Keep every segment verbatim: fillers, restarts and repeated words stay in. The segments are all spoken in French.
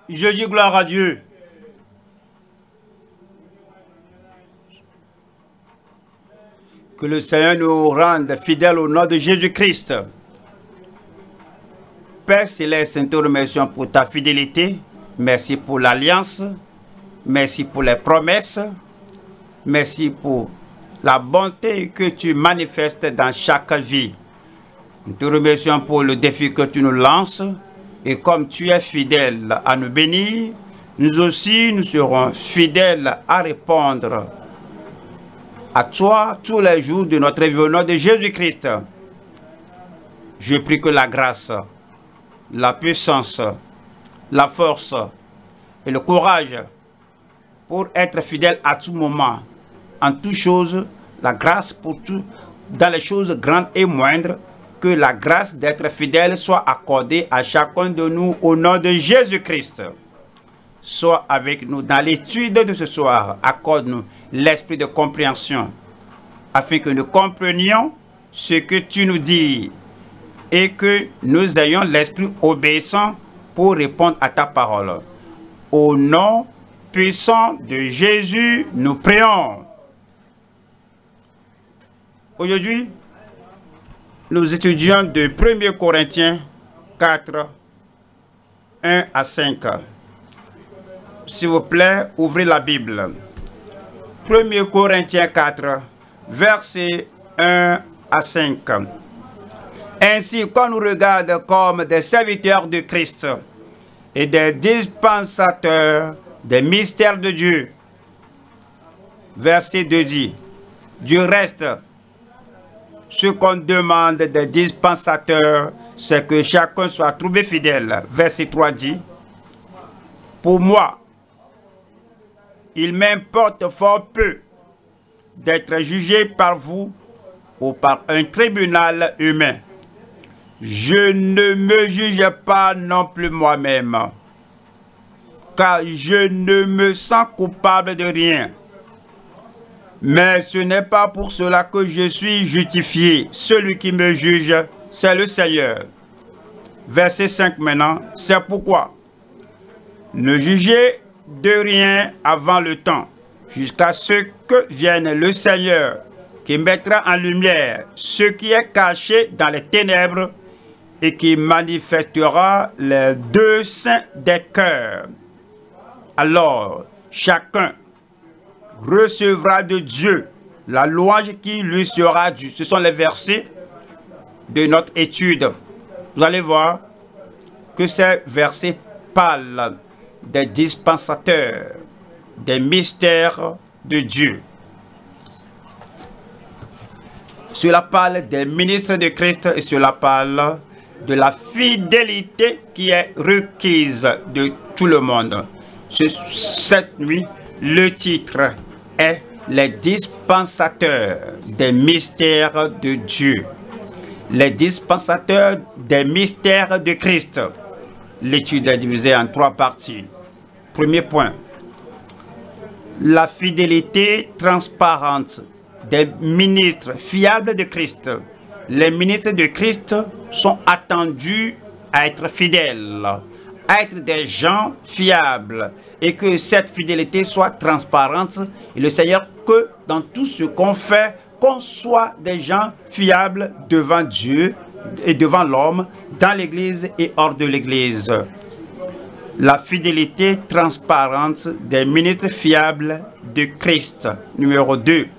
Je dis gloire à Dieu. Que le Seigneur nous rende fidèles au nom de Jésus-Christ. Père Céleste, nous te remercions pour ta fidélité. Merci pour l'alliance. Merci pour les promesses. Merci pour la bonté que tu manifestes dans chaque vie. Nous te remercions pour le défi que tu nous lances. Et comme tu es fidèle à nous bénir, nous aussi nous serons fidèles à répondre à toi tous les jours de notre vie au nom de Jésus-Christ. Je prie que la grâce, la puissance, la force et le courage pour être fidèle à tout moment, en toutes choses, la grâce pour tout, dans les choses grandes et moindres, que la grâce d'être fidèle soit accordée à chacun de nous au nom de Jésus-Christ. Sois avec nous dans l'étude de ce soir. Accorde-nous l'esprit de compréhension afin que nous comprenions ce que tu nous dis et que nous ayons l'esprit obéissant pour répondre à ta parole. Au nom puissant de Jésus, nous prions. Aujourd'hui, nous étudions de premier Corinthiens quatre, un à cinq. S'il vous plaît, ouvrez la Bible. premier Corinthiens quatre, versets un à cinq. Ainsi, qu'on nous regarde comme des serviteurs de Christ et des dispensateurs des mystères de Dieu. Verset deux dit, du reste, ce qu'on demande des dispensateurs, c'est que chacun soit trouvé fidèle. Verset trois dit, pour moi, il m'importe fort peu d'être jugé par vous ou par un tribunal humain. Je ne me juge pas non plus moi-même, car je ne me sens coupable de rien. Mais ce n'est pas pour cela que je suis justifié. Celui qui me juge, c'est le Seigneur. Verset cinq maintenant, c'est pourquoi ne jugez de rien avant le temps, jusqu'à ce que vienne le Seigneur, qui mettra en lumière ce qui est caché dans les ténèbres et qui manifestera les desseins des cœurs. Alors, chacun recevra de Dieu la louange qui lui sera due. Ce sont les versets de notre étude. Vous allez voir que ces versets parlent des dispensateurs, des mystères de Dieu. Cela parle des ministres de Christ et cela parle de la fidélité qui est requise de tout le monde. Ce, cette nuit, le titre est les dispensateurs des mystères de Dieu. Les dispensateurs des mystères de Christ. L'étude est divisée en trois parties. Premier point, la fidélité transparente des ministres fiables de Christ. Les ministres de Christ sont attendus à être fidèles, à être des gens fiables, et que cette fidélité soit transparente. Et le Seigneur, que dans tout ce qu'on fait, qu'on soit des gens fiables devant Dieu et devant l'homme, dans l'Église et hors de l'Église. La fidélité transparente des ministres fiables de Christ. Numéro deux.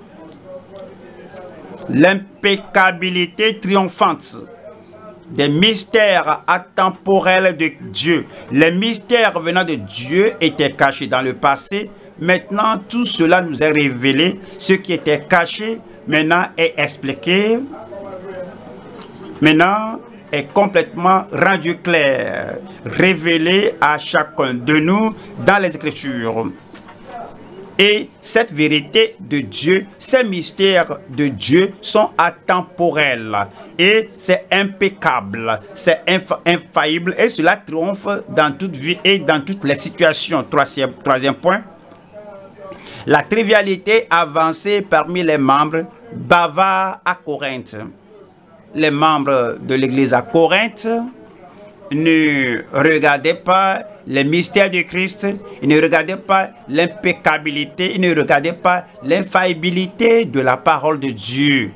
L'impeccabilité triomphante des mystères atemporels de Dieu. Les mystères venant de Dieu étaient cachés dans le passé. Maintenant, tout cela nous est révélé. Ce qui était caché, maintenant est expliqué. Maintenant, est complètement rendu clair, révélé à chacun de nous dans les Écritures. Et cette vérité de Dieu, ces mystères de Dieu sont atemporels et c'est impeccable, c'est infa infaillible et cela triomphe dans toute vie et dans toutes les situations. Troisième, troisième point, la trivialité avancée parmi les membres bavards à Corinthe. Les membres de l'église à Corinthe ne regardaient pas les mystères du Christ, ils ne regardaient pas l'impeccabilité, ils ne regardaient pas l'infaillibilité de la parole de Dieu.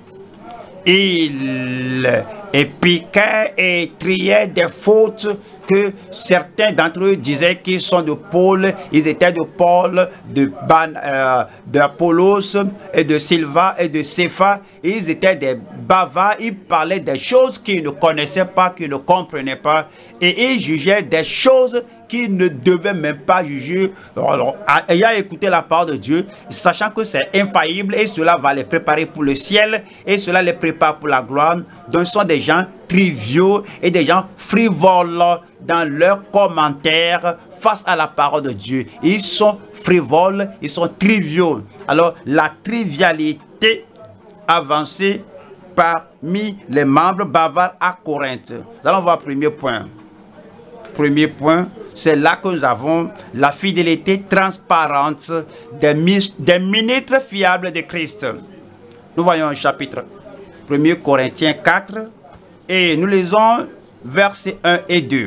Ils piquaient et triaient des fautes que certains d'entre eux disaient qu'ils sont de Paul, ils étaient de Paul, de Ban, euh, d'Apollos et de Silva et de Cépha. Ils étaient des bavards, ils parlaient des choses qu'ils ne connaissaient pas, qu'ils ne comprenaient pas, et ils jugeaient des choses qu'ils ne devaient même pas juger. Alors, ayant écouté la parole de Dieu, sachant que c'est infaillible et cela va les préparer pour le ciel et cela les prépare pour la gloire. Donc, ce sont des gens triviaux et des gens frivoles dans leurs commentaires face à la parole de Dieu. Ils sont frivoles, ils sont triviaux. Alors, la trivialité avancée parmi les membres bavards à Corinthe. Nous allons voir le premier point. Premier point, c'est là que nous avons la fidélité transparente des, des ministres fiables de Christ. Nous voyons un chapitre premier Corinthiens quatre et nous lisons versets un et deux.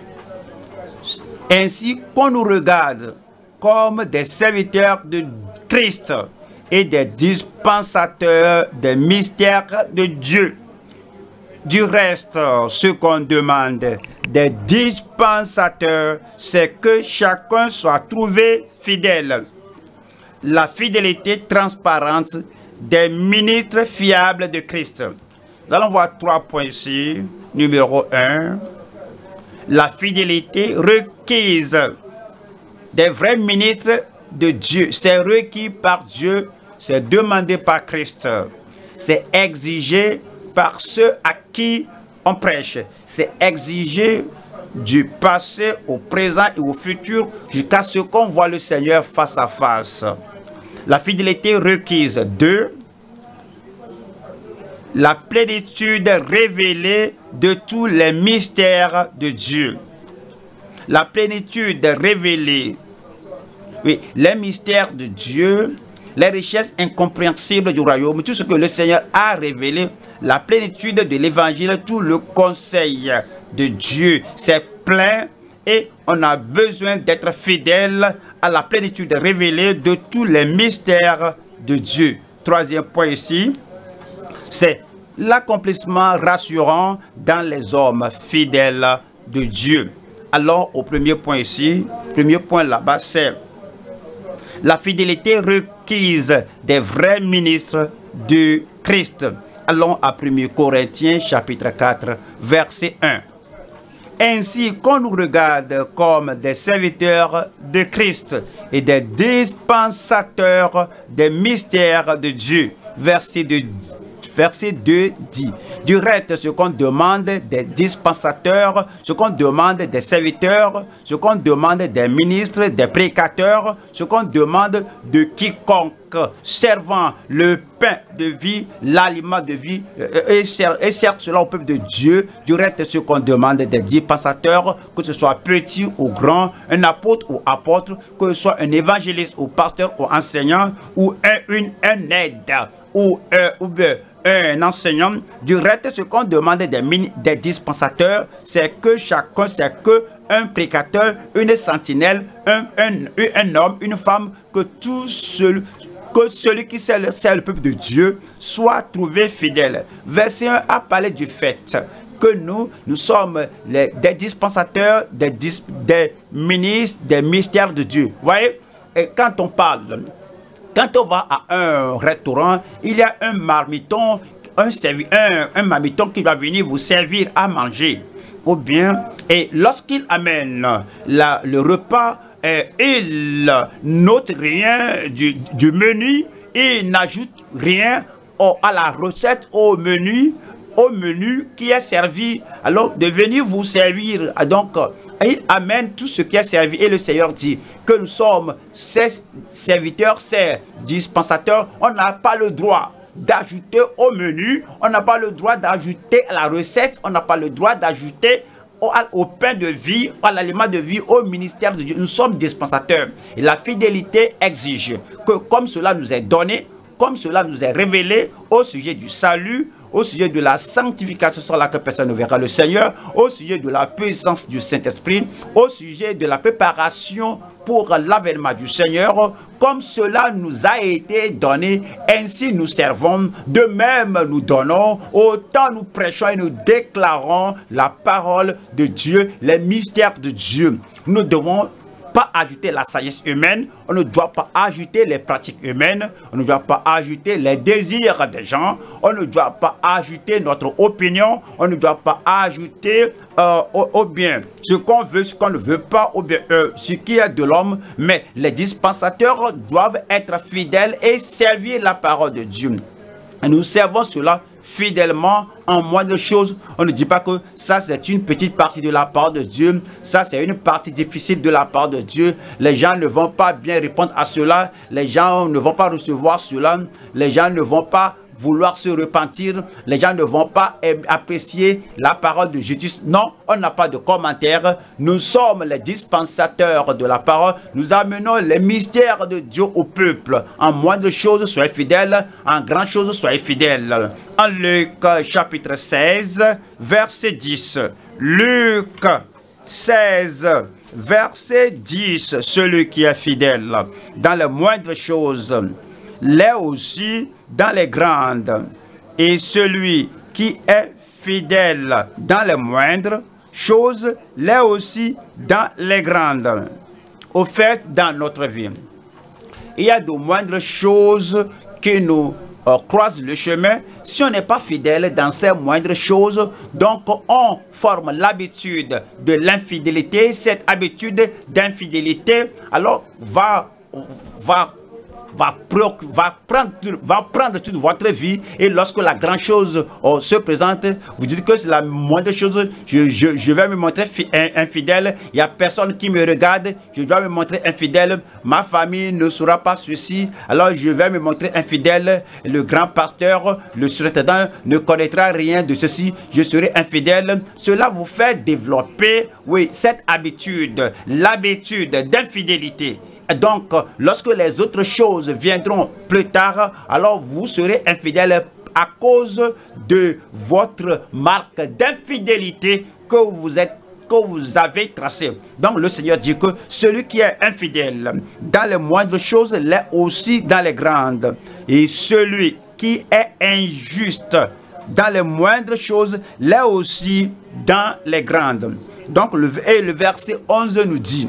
Ainsi qu'on nous regarde comme des serviteurs de Christ et des dispensateurs des mystères de Dieu. Du reste, ce qu'on demande des dispensateurs, c'est que chacun soit trouvé fidèle. La fidélité transparente des ministres fiables de Christ. Nous allons voir trois points ici. Numéro un, la fidélité requise des vrais ministres de Dieu. C'est requis par Dieu, c'est demandé par Christ. C'est exigé par ceux à qui on prêche. C'est exigé du passé au présent et au futur jusqu'à ce qu'on voit le Seigneur face à face. La fidélité requise. Deux, la plénitude révélée de tous les mystères de Dieu. La plénitude révélée. Oui, les mystères de Dieu, les richesses incompréhensibles du royaume, tout ce que le Seigneur a révélé, la plénitude de l'évangile, tout le conseil de Dieu, c'est plein et on a besoin d'être fidèle à la plénitude révélée de tous les mystères de Dieu. Troisième point ici, c'est l'accomplissement rassurant dans les hommes fidèles de Dieu. Alors, au premier point ici, premier point là-bas, c'est la fidélité requise des vrais ministres de Christ. Allons à premier Corinthiens chapitre quatre, verset un. Ainsi qu'on nous regarde comme des serviteurs de Christ et des dispensateurs des mystères de Dieu. Verset deux. Verset deux dit, du reste, ce qu'on demande des dispensateurs, ce qu'on demande des serviteurs, ce qu'on demande des ministres, des prédicateurs, ce qu'on demande de quiconque servant le pain de vie, l'aliment de vie, et certes cela au peuple de Dieu. Du reste, ce qu'on demande des dispensateurs, que ce soit petit ou grand, un apôtre ou apôtre, que ce soit un évangéliste ou pasteur ou enseignant, ou un, une, un aide, ou un, ou bien, un enseignant. Du reste, ce qu'on demande des, des dispensateurs, c'est que chacun, c'est que un prédicateur, une sentinelle, un, un, un homme, une femme, que tout seul, que celui qui sert le peuple de Dieu soit trouvé fidèle. Verset un a parlé du fait que nous, nous sommes les, des dispensateurs, des, dis, des ministres, des mystères de Dieu. Vous voyez, et quand on parle, quand on va à un restaurant, il y a un marmiton, un, un, un marmiton qui va venir vous servir à manger. Ou bien, et lorsqu'il amène la, le repas, eh, il note rien du, du menu, il n'ajoute rien au, à la recette, au menu, au menu qui est servi. Alors, de venir vous servir. Donc, il amène tout ce qui est servi. Et le Seigneur dit que nous sommes ses serviteurs, ses dispensateurs. On n'a pas le droit d'ajouter au menu. On n'a pas le droit d'ajouter à la recette. On n'a pas le droit d'ajouter au, au pain de vie, à l'aliment de vie, au ministère de Dieu. Nous sommes dispensateurs. Et la fidélité exige que comme cela nous est donné, comme cela nous est révélé au sujet du salut, au sujet de la sanctification sans laquelle personne ne verra le Seigneur, au sujet de la puissance du Saint-Esprit, au sujet de la préparation pour l'avènement du Seigneur. Comme cela nous a été donné, ainsi nous servons, de même nous donnons, autant nous prêchons et nous déclarons la parole de Dieu, les mystères de Dieu. Nous devons pas ajouter la sagesse humaine, on ne doit pas ajouter les pratiques humaines, on ne doit pas ajouter les désirs des gens, on ne doit pas ajouter notre opinion, on ne doit pas ajouter euh, au, au bien ce qu'on veut, ce qu'on ne veut pas, ou bien euh, ce qui est de l'homme, mais les dispensateurs doivent être fidèles et servir la parole de Dieu. Et nous servons cela fidèlement en moindre chose. On ne dit pas que ça c'est une petite partie de la part de Dieu, ça c'est une partie difficile de la part de Dieu. Les gens ne vont pas bien répondre à cela, les gens ne vont pas recevoir cela, les gens ne vont pas vouloir se repentir, les gens ne vont pas apprécier la parole de justice. Non, on n'a pas de commentaire. Nous sommes les dispensateurs de la parole. Nous amenons les mystères de Dieu au peuple. En moindre chose, soyez fidèles. En grande chose, soyez fidèles. En Luc chapitre seize, verset dix. Luc seize, verset dix. Celui qui est fidèle dans les moindres choses l'est aussi dans les grandes, et celui qui est fidèle dans les moindres choses l'est aussi dans les grandes. Au fait, dans notre vie, il y a de moindres choses qui nous euh, croisent le chemin. Si on n'est pas fidèle dans ces moindres choses, donc on forme l'habitude de l'infidélité. Cette habitude d'infidélité alors va va Va, va, prendre, va prendre toute votre vie, et lorsque la grande chose oh, se présente, vous dites que c'est la moindre chose, je, je, je vais me montrer infidèle, il n'y a personne qui me regarde, je dois me montrer infidèle, ma famille ne saura pas ceci, alors je vais me montrer infidèle, le grand pasteur, le surintendant ne connaîtra rien de ceci, je serai infidèle. Cela vous fait développer, oui, cette habitude, l'habitude d'infidélité. Donc, lorsque les autres choses viendront plus tard, alors vous serez infidèle à cause de votre marque d'infidélité que vous êtes que vous avez tracée. Donc, le Seigneur dit que celui qui est infidèle dans les moindres choses l'est aussi dans les grandes. Et celui qui est injuste dans les moindres choses l'est aussi dans les grandes. Donc, le, et le verset onze nous dit: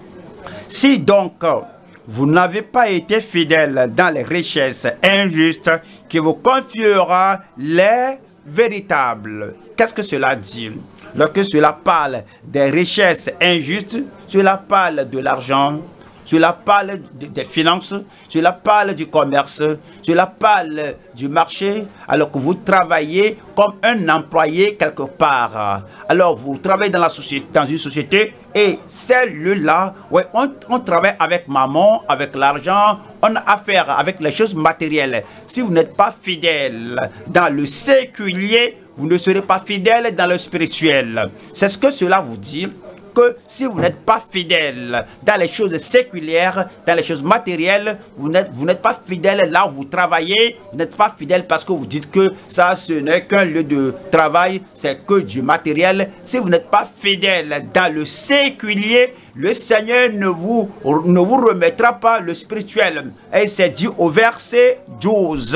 si donc vous n'avez pas été fidèle dans les richesses injustes, qui vous confiera les véritables. Qu'est-ce que cela dit? Lorsque cela parle des richesses injustes, cela parle de l'argent, cela parle de, des finances, cela parle du commerce, cela parle du marché, alors que vous travaillez comme un employé quelque part. Alors vous travaillez dans, la société, dans une société, et celle-là, ouais, on, on travaille avec maman, avec l'argent, on a affaire avec les choses matérielles. Si vous n'êtes pas fidèle dans le séculier, vous ne serez pas fidèle dans le spirituel. C'est ce que cela vous dit. Que si vous n'êtes pas fidèle dans les choses séculières, dans les choses matérielles, vous n'êtes vous n'êtes pas fidèle là où vous travaillez, vous n'êtes pas fidèle parce que vous dites que ça ce n'est qu'un lieu de travail, c'est que du matériel. Si vous n'êtes pas fidèle dans le séculier, le Seigneur ne vous, ne vous remettra pas le spirituel. Et c'est dit au verset douze.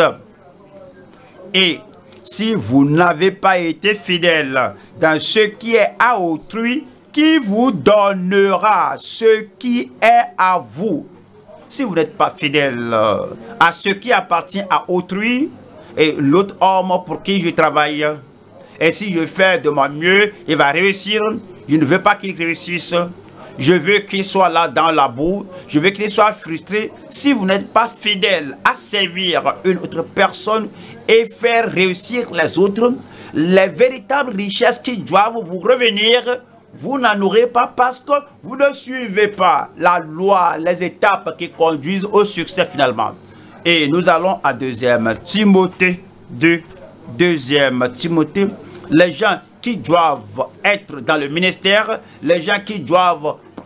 Et si vous n'avez pas été fidèle dans ce qui est à autrui, qui vous donnera ce qui est à vous? Si vous n'êtes pas fidèle à ce qui appartient à autrui, et l'autre homme pour qui je travaille, et si je fais de mon mieux, il va réussir, je ne veux pas qu'il réussisse, je veux qu'il soit là dans la boue, je veux qu'il soit frustré. Si vous n'êtes pas fidèle à servir une autre personne et faire réussir les autres, les véritables richesses qui doivent vous revenir, vous n'en aurez pas parce que vous ne suivez pas la loi, les étapes qui conduisent au succès finalement. Et nous allons à deuxième Timothée deux. Deuxième Timothée, les gens qui doivent être dans le ministère, les gens qui doivent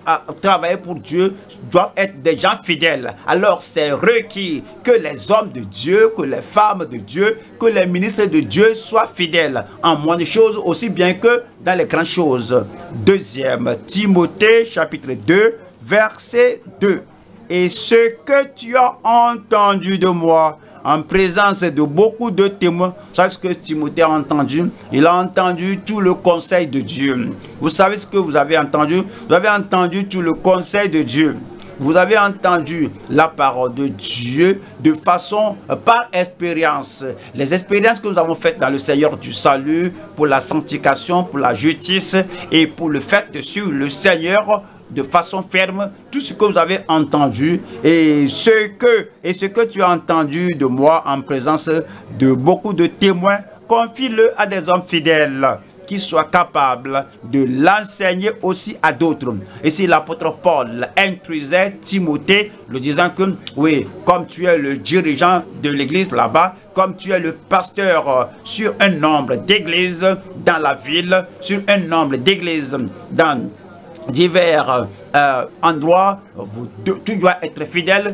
travailler pour Dieu doivent être des gens fidèles. Alors c'est requis que les hommes de Dieu, que les femmes de Dieu, que les ministres de Dieu soient fidèles en moindres choses aussi bien que dans les grandes choses. Deuxième Timothée chapitre deux verset deux. Et ce que tu as entendu de moi en présence de beaucoup de témoins. Vous savez ce que Timothée a entendu? Il a entendu tout le conseil de Dieu. Vous savez ce que vous avez entendu? Vous avez entendu tout le conseil de Dieu. Vous avez entendu la parole de Dieu de façon, par expérience. Les expériences que nous avons faites dans le Seigneur du salut, pour la sanctification, pour la justice et pour le fait de suivre le Seigneur de façon ferme, tout ce que vous avez entendu et ce que, et ce que tu as entendu de moi en présence de beaucoup de témoins, confie-le à des hommes fidèles qui soient capables de l'enseigner aussi à d'autres. Et si l'apôtre Paul instruisait Timothée, le disant que, oui, comme tu es le dirigeant de l'église là-bas, comme tu es le pasteur sur un nombre d'églises dans la ville, sur un nombre d'églises dans divers euh, endroits, vous, tu dois être fidèle,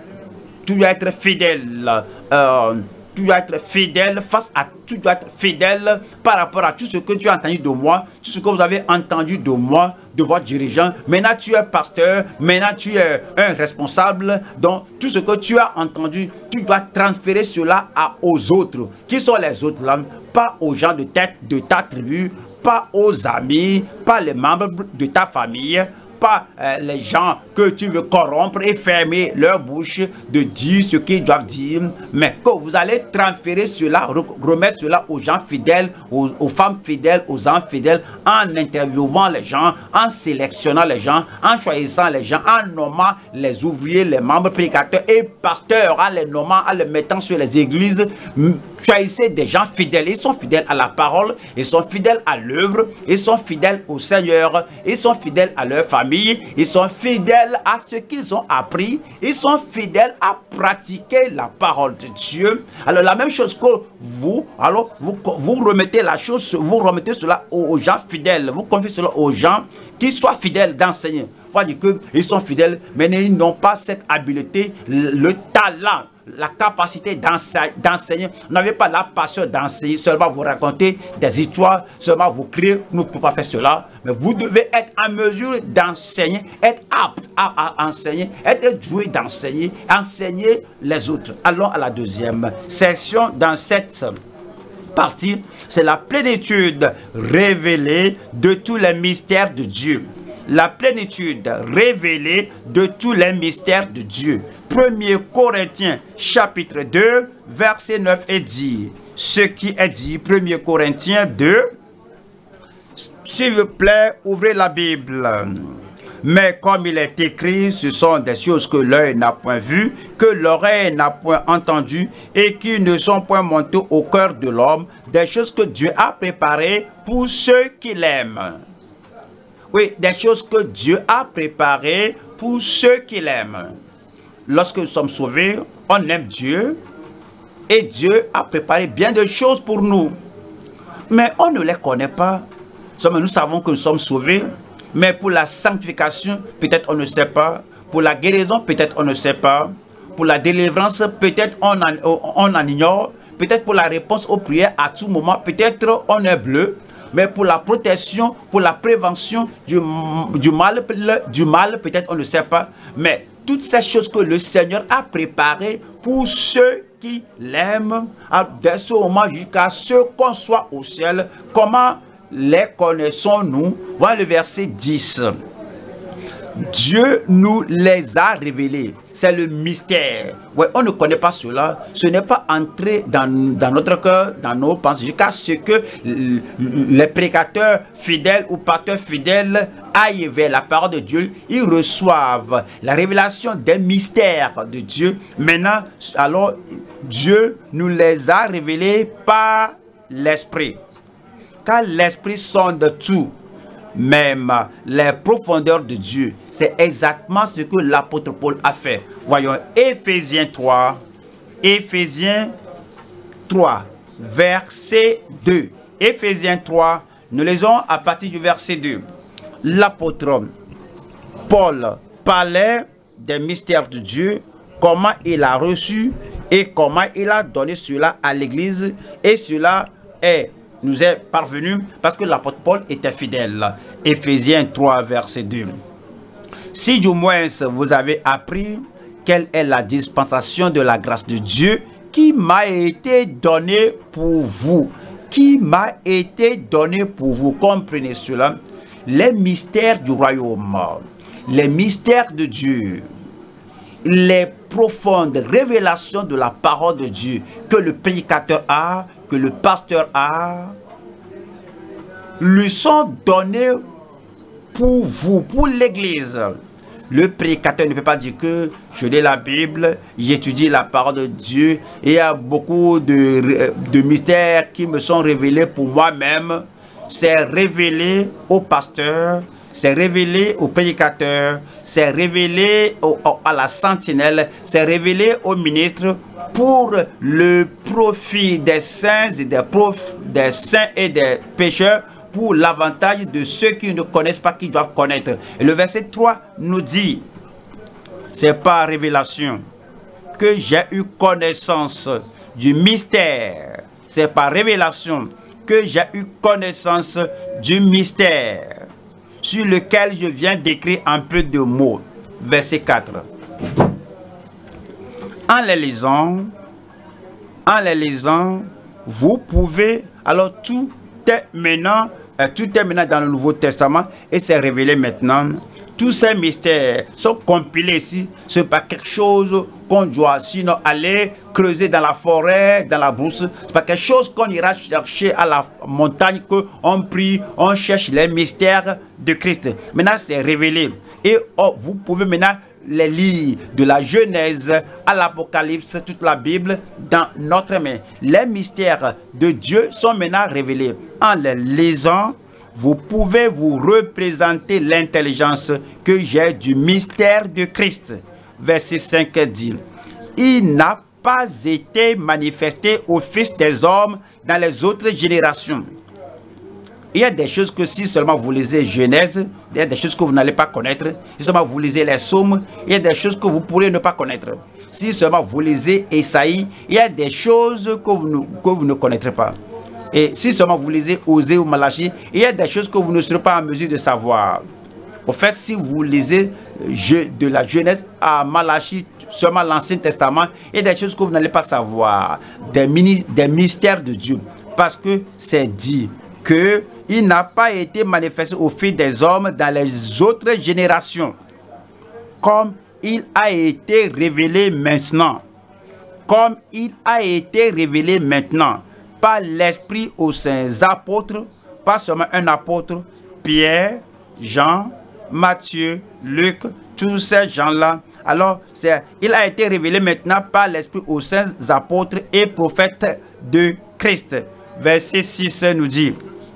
tu dois être fidèle, euh, tu dois être fidèle face à, tu dois être fidèle par rapport à tout ce que tu as entendu de moi, tout ce que vous avez entendu de moi, de votre dirigeant. Maintenant tu es pasteur, maintenant tu es un responsable, donc tout ce que tu as entendu, tu dois transférer cela à, aux autres. Qui sont les autres là? Pas aux gens de tête de ta tribu, pas aux amis, pas les membres de ta famille, pas euh, les gens que tu veux corrompre et fermer leur bouche de dire ce qu'ils doivent dire, mais que vous allez transférer cela, remettre cela aux gens fidèles, aux, aux femmes fidèles, aux hommes fidèles, en interviewant les gens, en sélectionnant les gens, en choisissant les gens, en nommant les ouvriers, les membres prédicateurs et pasteurs, en les nommant, en les mettant sur les églises. Choisissez des gens fidèles. Ils sont fidèles à la parole, ils sont fidèles à l'œuvre, ils sont fidèles au Seigneur, ils sont fidèles à leur famille, ils sont fidèles à ce qu'ils ont appris, ils sont fidèles à pratiquer la parole de Dieu. Alors la même chose que vous, alors vous, vous remettez la chose, vous remettez cela aux, aux gens fidèles, vous confiez cela aux gens qui soient fidèles d'enseigner. Il faut dire qu'ils sont fidèles, mais ils n'ont pas cette habileté, le, le talent, la capacité d'enseigner. Vous n'avez pas la passion d'enseigner, seulement vous raconter des histoires, seulement vous crier, vous ne pouvez pas faire cela. Mais vous devez être en mesure d'enseigner, être apte à, à enseigner, être doué d'enseigner, enseigner les autres. Allons à la deuxième section dans cette partie, c'est la plénitude révélée de tous les mystères de Dieu. La plénitude révélée de tous les mystères de Dieu. premier Corinthiens chapitre deux verset neuf est dit. Ce qui est dit, premier Corinthiens deux. S'il vous plaît, ouvrez la Bible. Mais comme il est écrit, ce sont des choses que l'œil n'a point vues, que l'oreille n'a point entendues et qui ne sont point montées au cœur de l'homme, des choses que Dieu a préparées pour ceux qui l'aiment. Oui, des choses que Dieu a préparées pour ceux qui l'aiment. Lorsque nous sommes sauvés, on aime Dieu et Dieu a préparé bien de choses pour nous. Mais on ne les connaît pas. Nous savons que nous sommes sauvés, mais pour la sanctification, peut-être on ne sait pas. Pour la guérison, peut-être on ne sait pas. Pour la délivrance, peut-être on en, on en ignore. Peut-être pour la réponse aux prières, à tout moment, peut-être on est bleu. Mais pour la protection, pour la prévention du, du mal, du mal peut-être on ne sait pas. Mais toutes ces choses que le Seigneur a préparées pour ceux qui l'aiment, dès ce moment jusqu'à ce qu'on soit au ciel, comment les connaissons-nous? Voilà le verset dix. Dieu nous les a révélés. C'est le mystère. Ouais, on ne connaît pas cela. Ce n'est pas entré dans, dans notre cœur, dans nos pensées, jusqu'à ce que les prédicateurs fidèles ou pasteurs fidèles aillent vers la parole de Dieu. Ils reçoivent la révélation des mystères de Dieu. Maintenant, alors, Dieu nous les a révélés par l'Esprit. Car l'Esprit sonde tout, même les profondeurs de Dieu. C'est exactement ce que l'apôtre Paul a fait. Voyons Éphésiens trois, Éphésiens trois, verset deux. Éphésiens trois, nous lisons à partir du verset deux. L'apôtre Paul parlait des mystères de Dieu, comment il a reçu et comment il a donné cela à l'Église, et cela est, nous est parvenu parce que l'apôtre Paul était fidèle. Éphésiens trois, verset deux. Si du moins vous avez appris quelle est la dispensation de la grâce de Dieu qui m'a été donnée pour vous, qui m'a été donnée pour vous, comprenez cela, les mystères du royaume, les mystères de Dieu, les profondes révélations de la parole de Dieu que le prédicateur a, que le pasteur a, lui sont donnés pour vous, pour l'Église. Le prédicateur ne peut pas dire que je lis la Bible, j'étudie la parole de Dieu, et il y a beaucoup de, de mystères qui me sont révélés pour moi-même. C'est révélé au pasteur, c'est révélé au prédicateur, c'est révélé au, au, à la sentinelle, c'est révélé au ministre pour le profit des saints et des, prof, des saints et des pécheurs, pour l'avantage de ceux qui ne connaissent pas, qui doivent connaître. Et le verset trois nous dit, c'est par révélation que j'ai eu connaissance du mystère. C'est par révélation que j'ai eu connaissance du mystère sur lequel je viens d'écrire un peu de mots. Verset quatre. En les lisant, en les lisant, vous pouvez, alors tout est maintenant, euh, tout est maintenant dans le Nouveau Testament et c'est révélé maintenant. Tous ces mystères sont compilés ici. Ce n'est pas quelque chose qu'on doit sinon aller creuser dans la forêt, dans la brousse. Ce n'est pas quelque chose qu'on ira chercher à la montagne, qu'on prie, on cherche les mystères de Christ. Maintenant, c'est révélé. Et oh, vous pouvez maintenant les lire de la Genèse à l'Apocalypse, toute la Bible dans notre main. Les mystères de Dieu sont maintenant révélés. En les lisant, vous pouvez vous représenter l'intelligence que j'ai du mystère de Christ. Verset cinq dit, il n'a pas été manifesté au Fils des hommes dans les autres générations. Il y a des choses que si seulement vous lisez Genèse, il y a des choses que vous n'allez pas connaître. Si seulement vous lisez les Psaumes, il y a des choses que vous pourrez ne pas connaître. Si seulement vous lisez Esaïe, il y a des choses que vous ne, que vous ne connaîtrez pas. Et si seulement vous lisez Osée ou Malachie, il y a des choses que vous ne serez pas en mesure de savoir. Au fait, si vous lisez de la Genèse à Malachie, seulement l'Ancien Testament, il y a des choses que vous n'allez pas savoir. Des, mini, des mystères de Dieu. Parce que c'est dit qu'il n'a pas été manifesté au fil des hommes dans les autres générations, comme il a été révélé maintenant, comme il a été révélé maintenant, par l'Esprit aux saints apôtres, pas seulement un apôtre, Pierre, Jean, Matthieu, Luc, tous ces gens-là. Alors, il a été révélé maintenant par l'Esprit aux saints apôtres et prophètes de Christ. Verset six nous dit,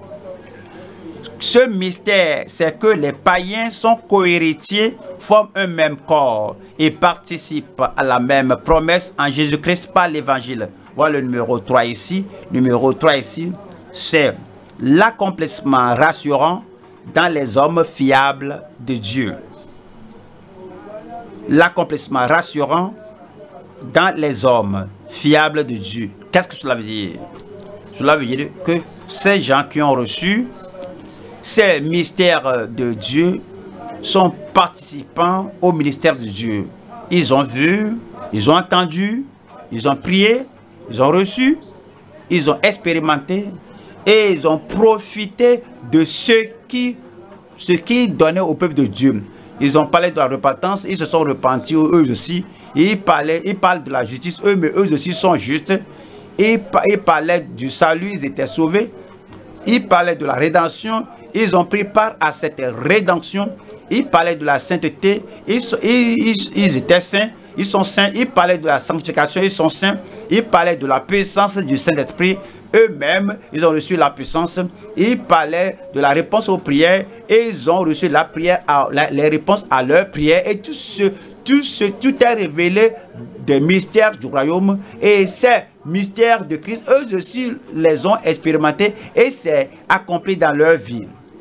ce mystère, c'est que les païens sont cohéritiers, forment un même corps et participent à la même promesse en Jésus-Christ par l'évangile. Voilà le numéro trois ici. Numéro trois ici, c'est l'accomplissement rassurant dans les hommes fiables de Dieu. L'accomplissement rassurant dans les hommes fiables de Dieu. Qu'est-ce que cela veut dire? Cela veut dire que ces gens qui ont reçu ces mystères de Dieu sont participants au ministère de Dieu. Ils ont vu, ils ont entendu, ils ont prié, ils ont reçu, ils ont expérimenté et ils ont profité de ce qui, ce qui donnait au peuple de Dieu. Ils ont parlé de la repentance, ils se sont repentis eux aussi. Ils, parlaient, ils parlent de la justice, eux, mais eux aussi sont justes. Ils, ils parlaient du salut, ils étaient sauvés. Ils parlaient de la rédemption, ils ont pris part à cette rédemption. Ils parlaient de la sainteté, ils, ils, ils étaient saints, ils sont saints. Ils parlaient de la sanctification, ils sont saints. Ils parlaient de la puissance du Saint-Esprit. Eux-mêmes, ils ont reçu la puissance. Ils parlaient de la réponse aux prières et ils ont reçu la prière, à, la, les réponses à leurs prières. Et tout ce, tout ce, tout est révélé des mystères du royaume. Et ces mystères de Christ, eux aussi les ont expérimentés et c'est accompli dans leur vie.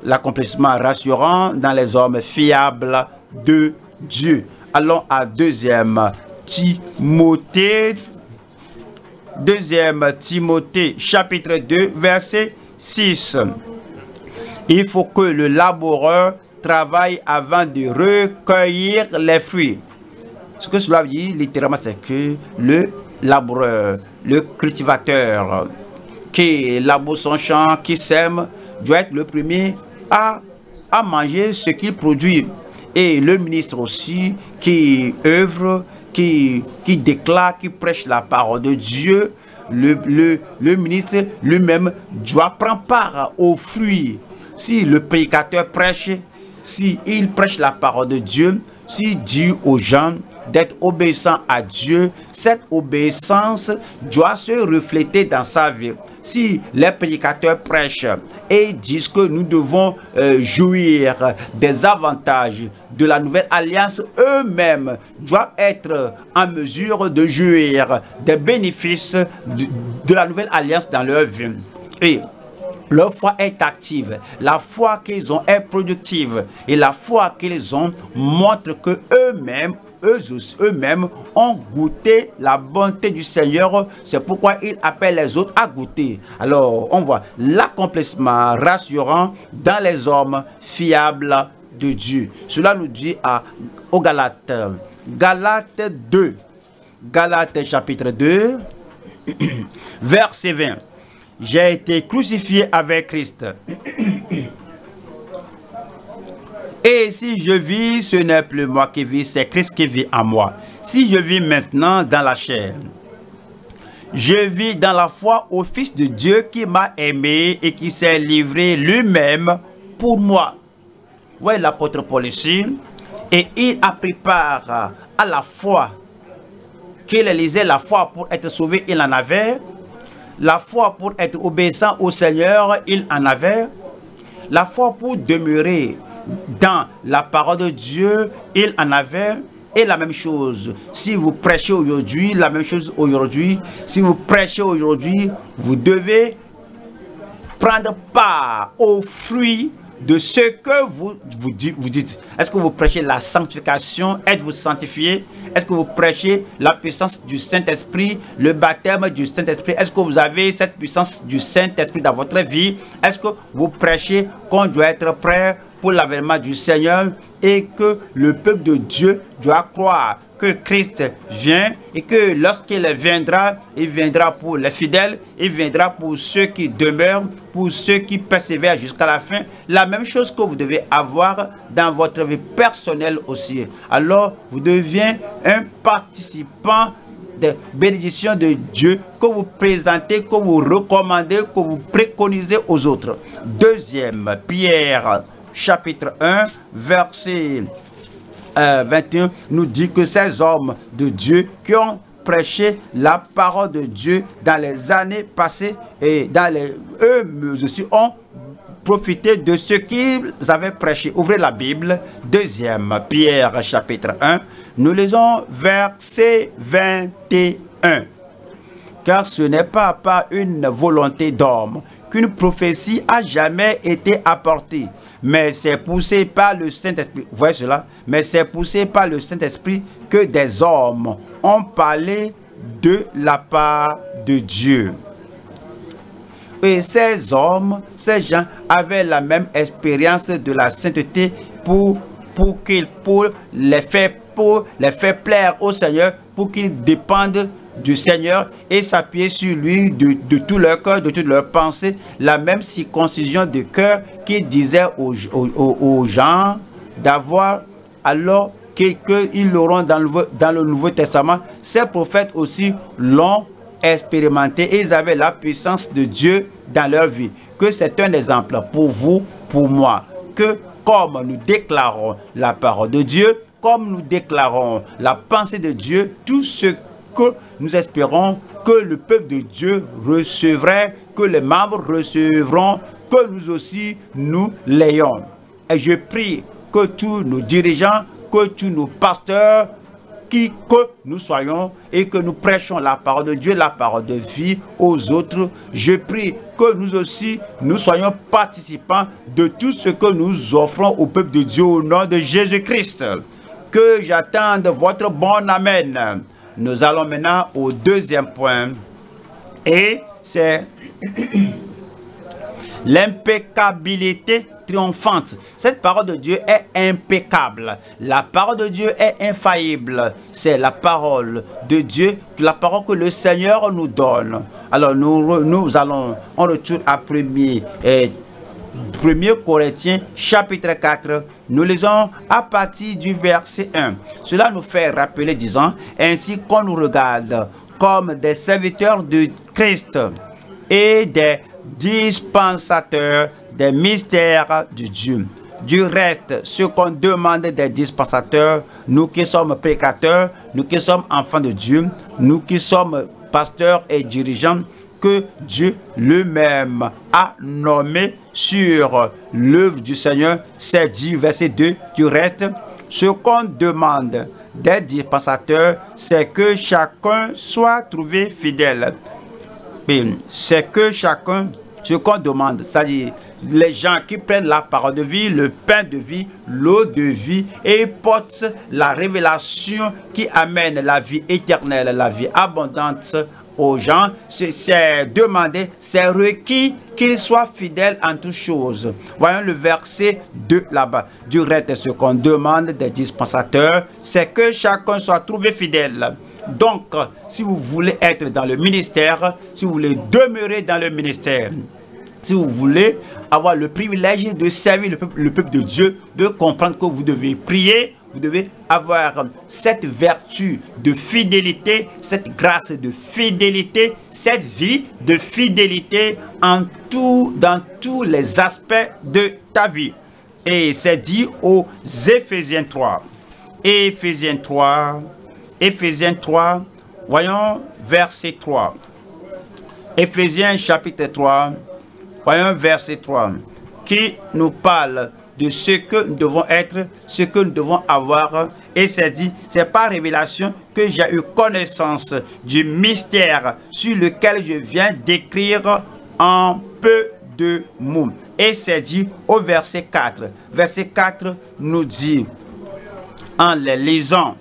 l'accomplissement rassurant dans les hommes fiables de Dieu. Allons à deuxième Timothée, deuxième Timothée, chapitre deux, verset six. Il faut que le laboureur travaille avant de recueillir les fruits. Ce que cela veut dire littéralement, c'est que le laboureur, le cultivateur qui laboure son champ, qui sème, doit être le premier à, à manger ce qu'il produit. Et le ministre aussi qui œuvre, qui, qui déclare, qui prêche la parole de Dieu, le, le, le ministre lui-même doit prendre part aux fruits. Si le prédicateur prêche, si il prêche la parole de Dieu, s'il dit aux gens d'être obéissants à Dieu, cette obéissance doit se refléter dans sa vie. Si les prédicateurs prêchent et disent que nous devons euh, jouir des avantages de la nouvelle alliance, eux-mêmes doivent être en mesure de jouir des bénéfices de, de la nouvelle alliance dans leur vie. Et leur foi est active, la foi qu'ils ont est productive, et la foi qu'ils ont montre que eux-mêmes, eux eux-mêmes ont goûté la bonté du Seigneur. C'est pourquoi ils appellent les autres à goûter. Alors, on voit l'accomplissement rassurant dans les hommes fiables de Dieu. Cela nous dit à, aux Galates, Galates deux, Galates chapitre deux, verset vingt. J'ai été crucifié avec Christ. Et si je vis, ce n'est plus moi qui vis, c'est Christ qui vit en moi. Si je vis maintenant dans la chair, je vis dans la foi au Fils de Dieu qui m'a aimé et qui s'est livré lui-même pour moi. Vous voyez l'apôtre Paul ici, et il a pris part à la foi qu'il lisait, la foi pour être sauvé, il en avait. La foi pour être obéissant au Seigneur, il en avait. La foi pour demeurer dans la parole de Dieu, il en avait. Et la même chose, si vous prêchez aujourd'hui, la même chose aujourd'hui, si vous prêchez aujourd'hui, vous devez prendre part aux fruits de ce que vous, vous dites. Vous dites. Est-ce que vous prêchez la sanctification? Êtes-vous sanctifié? Est-ce que vous prêchez la puissance du Saint-Esprit, le baptême du Saint-Esprit? Est-ce que vous avez cette puissance du Saint-Esprit dans votre vie? Est-ce que vous prêchez qu'on doit être prêt pour l'avènement du Seigneur et que le peuple de Dieu doit croire que Christ vient et que lorsqu'il viendra, il viendra pour les fidèles, il viendra pour ceux qui demeurent, pour ceux qui persévèrent jusqu'à la fin. La même chose que vous devez avoir dans votre vie personnelle aussi. Alors, vous devenez un participant des bénédictions de Dieu que vous présentez, que vous recommandez, que vous préconisez aux autres. Deuxième Pierre, chapitre un, verset Euh, vingt et un, nous dit que ces hommes de Dieu qui ont prêché la parole de Dieu dans les années passées et dans les eux aussi ont profité de ce qu'ils avaient prêché. Ouvrez la Bible, deuxième Pierre chapitre un, nous lisons verset vingt et un. Car ce n'est pas par une volonté d'homme qu'une prophétie a jamais été apportée, mais c'est poussé par le Saint-Esprit. Vous voyez cela? Mais c'est poussé par le Saint-Esprit que des hommes ont parlé de la part de Dieu. Et ces hommes, ces gens avaient la même expérience de la sainteté pour, pour qu'ils pour les faire pour les faire plaire au Seigneur, pour qu'ils dépendent du Seigneur et s'appuyer sur lui de, de tout leur cœur, de toute leur pensée, la même circoncision de cœur qu'il disait aux, aux, aux gens d'avoir alors qu'ils que l'auront dans le, dans le Nouveau Testament. Ces prophètes aussi l'ont expérimenté et ils avaient la puissance de Dieu dans leur vie. Que c'est un exemple pour vous, pour moi, que comme nous déclarons la parole de Dieu, comme nous déclarons la pensée de Dieu, tout ce que nous espérons que le peuple de Dieu recevrait, que les membres recevront, que nous aussi nous l'ayons. Et je prie que tous nos dirigeants, que tous nos pasteurs qui que nous soyons et que nous prêchons la parole de Dieu, la parole de vie aux autres. Je prie que nous aussi, nous soyons participants de tout ce que nous offrons au peuple de Dieu au nom de Jésus-Christ. Que j'attende votre bon amen. Nous allons maintenant au deuxième point. Et c'est l'impeccabilité triomphante. Cette parole de Dieu est impeccable. La parole de Dieu est infaillible. C'est la parole de Dieu, la parole que le Seigneur nous donne. Alors nous, nous allons, on retourne à premier, eh, premier Corinthiens chapitre quatre. Nous lisons à partir du verset un. Cela nous fait rappeler, disant, ainsi qu'on nous regarde comme des serviteurs de Christ et des dispensateurs des mystères de Dieu. Du reste, ce qu'on demande des dispensateurs, nous qui sommes prédicateurs, nous qui sommes enfants de Dieu, nous qui sommes pasteurs et dirigeants, que Dieu lui-même a nommé sur l'œuvre du Seigneur, c'est dit, verset deux, du reste, ce qu'on demande des dispensateurs, c'est que chacun soit trouvé fidèle. C'est que chacun, ce qu'on demande, c'est-à-dire les gens qui prennent la parole de vie, le pain de vie, l'eau de vie et portent la révélation qui amène la vie éternelle, la vie abondante aux gens, c'est demandé, c'est requis qu'ils soient fidèles en toutes choses. Voyons le verset deux là-bas. Du reste, ce qu'on demande des dispensateurs, c'est que chacun soit trouvé fidèle. Donc, si vous voulez être dans le ministère, si vous voulez demeurer dans le ministère, si vous voulez avoir le privilège de servir le peuple, le peuple de Dieu, de comprendre que vous devez prier, vous devez avoir cette vertu de fidélité, cette grâce de fidélité, cette vie de fidélité en tout, dans tous les aspects de ta vie. Et c'est dit aux Éphésiens trois. Éphésiens trois. Éphésiens trois. Voyons verset trois. Éphésiens chapitre trois. Voyons verset trois. Qui nous parle de ce que nous devons être, ce que nous devons avoir. Et c'est dit, c'est par révélation que j'ai eu connaissance du mystère sur lequel je viens d'écrire en peu de mots. Et c'est dit au verset quatre. Verset quatre nous dit, en les lisant,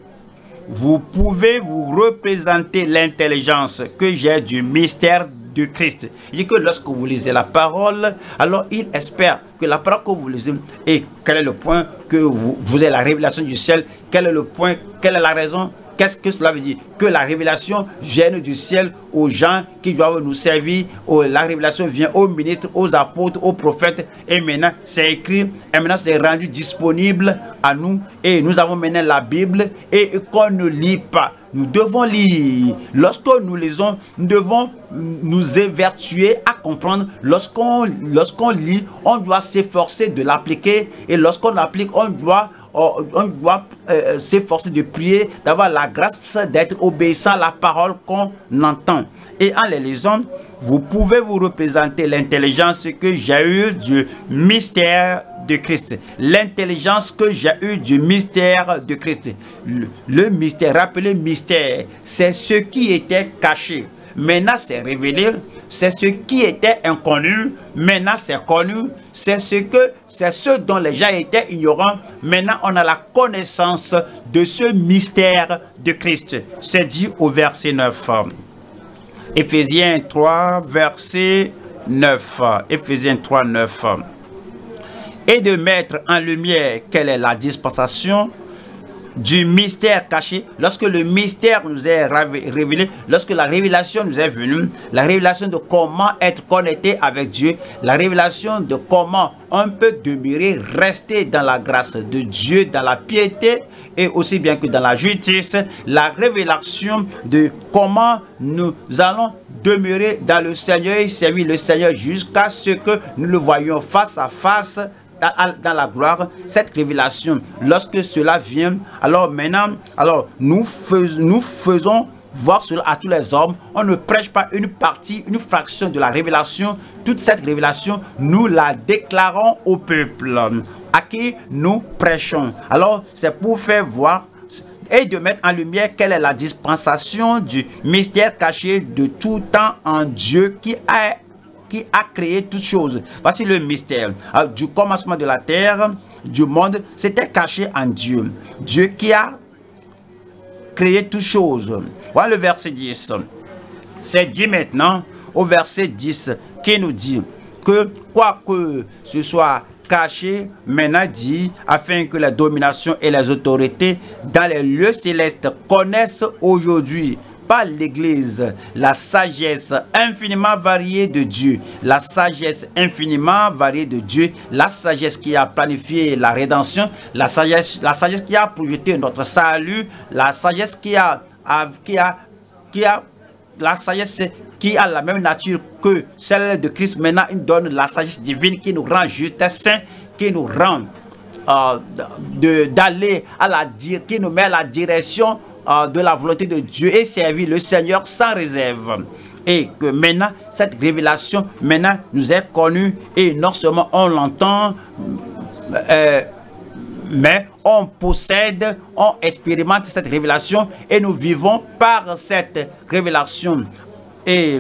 vous pouvez vous représenter l'intelligence que j'ai du mystère de Christ. Il dit que lorsque vous lisez la parole, alors il espère que la parole que vous lisez, et quel est le point que vous, vous avez la révélation du ciel, quel est le point, quelle est la raison, qu'est-ce que cela veut dire? Que la révélation vienne du ciel aux gens qui doivent nous servir, la révélation vient aux ministres, aux apôtres, aux prophètes, et maintenant c'est écrit, et maintenant c'est rendu disponible à nous, et nous avons maintenant la Bible, et qu'on ne lit pas. Nous devons lire. Lorsque nous lisons, nous devons nous évertuer à comprendre. Lorsqu'on lorsqu'on lit, on doit s'efforcer de l'appliquer. Et lorsqu'on l'applique, on doit, on doit euh, s'efforcer de prier, d'avoir la grâce d'être obéissant à la parole qu'on entend. Et en les lisant, vous pouvez vous représenter l'intelligence que j'ai eue du mystère de Christ. L'intelligence que j'ai eue du mystère de Christ. Le, le mystère, rappelez mystère, c'est ce qui était caché. Maintenant c'est révélé. C'est ce qui était inconnu. Maintenant c'est connu. C'est ce que, c'est ce dont les gens étaient ignorants. Maintenant on a la connaissance de ce mystère de Christ. C'est dit au verset neuf. Éphésiens trois, verset neuf. Éphésiens trois, neuf. Et de mettre en lumière quelle est la dispensation du mystère caché. Lorsque le mystère nous est révélé, lorsque la révélation nous est venue, la révélation de comment être connecté avec Dieu, la révélation de comment on peut demeurer, rester dans la grâce de Dieu, dans la piété et aussi bien que dans la justice, la révélation de comment nous allons demeurer dans le Seigneur et servir le Seigneur jusqu'à ce que nous le voyions face à face dans la gloire. Cette révélation, lorsque cela vient, alors maintenant, alors nous, fais, nous faisons voir cela à tous les hommes. On ne prêche pas une partie, une fraction de la révélation. Toute cette révélation, nous la déclarons au peuple à qui nous prêchons. Alors, c'est pour faire voir et de mettre en lumière quelle est la dispensation du mystère caché de tout temps en Dieu qui a, qui a créé toutes choses. Voici le mystère. Alors, du commencement de la terre, du monde, c'était caché en Dieu. Dieu qui a créé toutes choses. Voilà le verset dix. C'est dit maintenant au verset dix qui nous dit que quoi que ce soit caché, maintenant dit, afin que la domination et les autorités dans les lieux célestes connaissent aujourd'hui par l'Église la sagesse infiniment variée de Dieu, la sagesse infiniment variée de Dieu, la sagesse qui a planifié la rédemption, la sagesse, la sagesse qui a projeté notre salut, la sagesse qui a, a, qui a, qui a la sagesse qui a la même nature que celle de Christ. Maintenant, il donne la sagesse divine qui nous rend justes, saints, qui nous rend euh, d'aller à la qui nous met à la direction euh, de la volonté de Dieu et servir le Seigneur sans réserve. Et que maintenant, cette révélation maintenant nous est connue et non seulement on l'entend, euh, mais on possède, on expérimente cette révélation et nous vivons par cette révélation et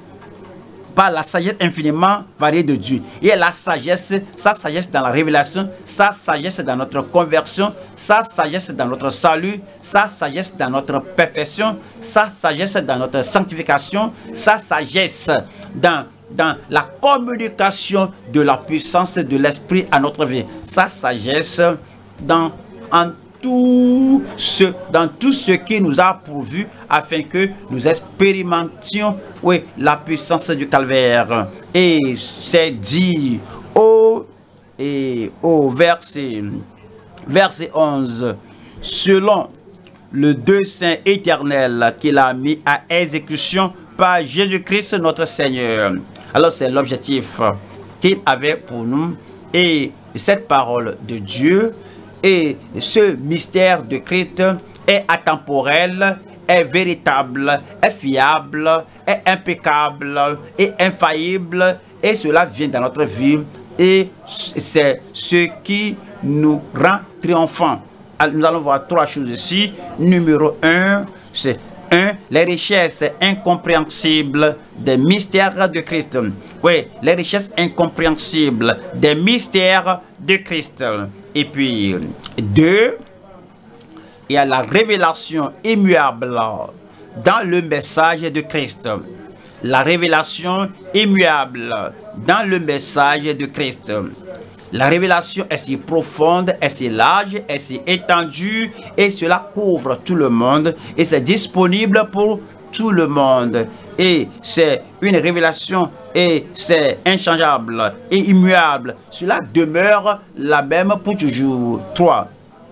par la sagesse infiniment variée de Dieu. Et la sagesse, sa sagesse dans la révélation, sa sagesse dans notre conversion, sa sagesse dans notre salut, sa sagesse dans notre perfection, sa sagesse dans notre sanctification, sa sagesse dans dans la communication de la puissance de l'Esprit à notre vie, sa sagesse dans en tout ce dans tout ce qui nous a pourvu afin que nous expérimentions oui la puissance du calvaire. Et c'est dit au et au verset verset onze, selon le dessein éternel qu'il a mis à exécution par Jésus-Christ notre Seigneur. Alors c'est l'objectif qu'il avait pour nous, et cette parole de Dieu et ce mystère de Christ est atemporel, est véritable, est fiable, est impeccable, est infaillible, et cela vient dans notre vie, et c'est ce qui nous rend triomphants. Nous allons voir trois choses ici. Numéro un, c'est un, les richesses incompréhensibles des mystères de Christ. Oui, les richesses incompréhensibles des mystères de Christ. Et puis, deux, il y a la révélation immuable dans le message de Christ. La révélation immuable dans le message de Christ. La révélation est si profonde, est si large, est si étendue, et cela couvre tout le monde, et c'est disponible pour tout le monde. Et c'est une révélation, et c'est inchangeable et immuable. Cela demeure la même pour toujours. trois.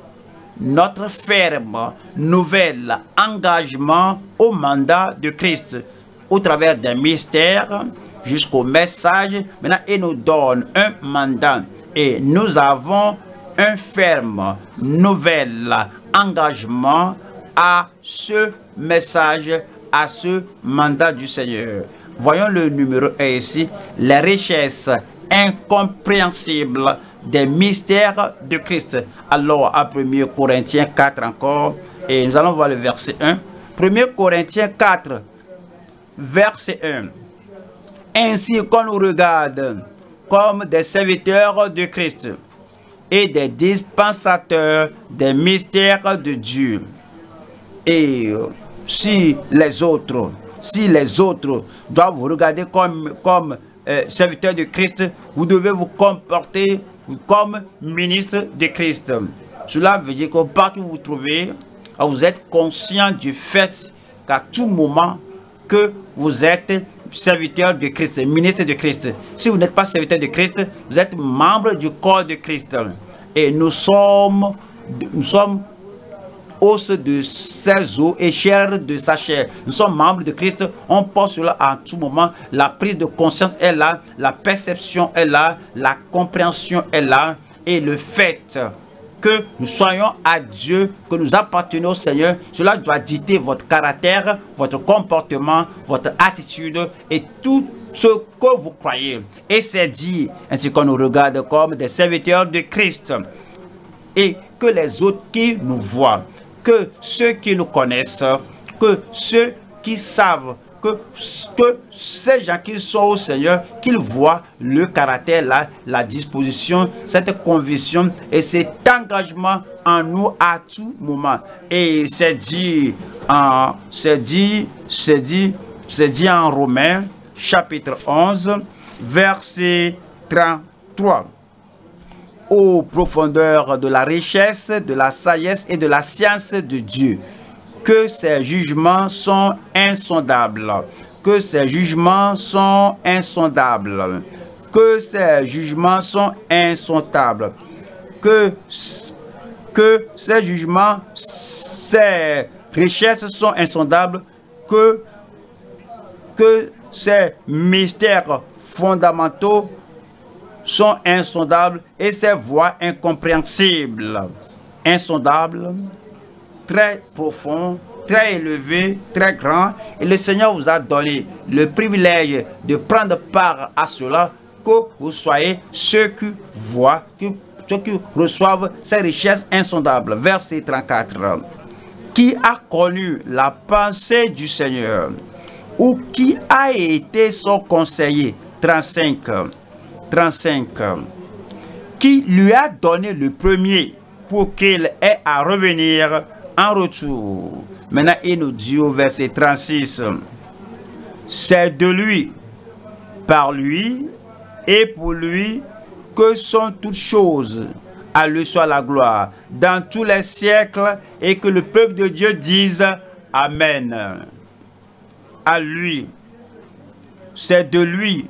Notre ferme, nouvel engagement au mandat de Christ, au travers des mystères jusqu'au message. Maintenant, il nous donne un mandat. Et nous avons un ferme, nouvel engagement à ce message, à ce mandat du Seigneur. Voyons le numéro un ici. Les richesses incompréhensibles des mystères de Christ. Alors, à premier Corinthiens quatre encore, et nous allons voir le verset un. premier Corinthiens quatre, verset un. Ainsi qu'on nous regarde comme des serviteurs de Christ et des dispensateurs des mystères de Dieu. Et si les autres, si les autres doivent vous regarder comme, comme euh, serviteurs de Christ, vous devez vous comporter comme ministre de Christ. Cela veut dire que partout où vous vous trouvez, vous êtes conscient du fait qu'à tout moment que vous êtes serviteur de Christ, ministre de Christ. Si vous n'êtes pas serviteur de Christ, vous êtes membre du corps de Christ. Et nous sommes, nous sommes os de ses os et chair de sa chair. Nous sommes membres de Christ. On pense cela à tout moment. La prise de conscience est là, la perception est là, la compréhension est là. Et le fait que nous soyons à Dieu, que nous appartenons au Seigneur, cela doit dicter votre caractère, votre comportement, votre attitude et tout ce que vous croyez. Et c'est dit, ainsi qu'on nous regarde comme des serviteurs de Christ et que les autres qui nous voient que ceux qui nous connaissent, que ceux qui savent, que, que ces gens qui sont au Seigneur, qu'ils voient le caractère, la, la disposition, cette conviction et cet engagement en nous à tout moment. Et c'est dit en, c'est dit, c'est dit, c'est dit en Romains, chapitre onze, verset trente-trois. Ô profondeur de la richesse, de la sagesse et de la science de Dieu, que ses jugements sont insondables, que ses jugements sont insondables, que ses jugements sont insondables, que, que ses jugements, ses richesses sont insondables, que, que ses mystères fondamentaux sont insondables et ses voies incompréhensibles, insondables, très profond, très élevé, très grand. Et le Seigneur vous a donné le privilège de prendre part à cela, que vous soyez ceux qui voient, que, ceux qui reçoivent ces richesses insondables. Verset trente-quatre. Qui a connu la pensée du Seigneur, ou qui a été son conseiller? trente-cinq. trente-cinq. Qui lui a donné le premier pour qu'il ait à revenir en retour. Maintenant, il nous dit au verset trente-six, c'est de lui, par lui et pour lui que sont toutes choses. À lui soit la gloire dans tous les siècles, et que le peuple de Dieu dise Amen. À lui, c'est de lui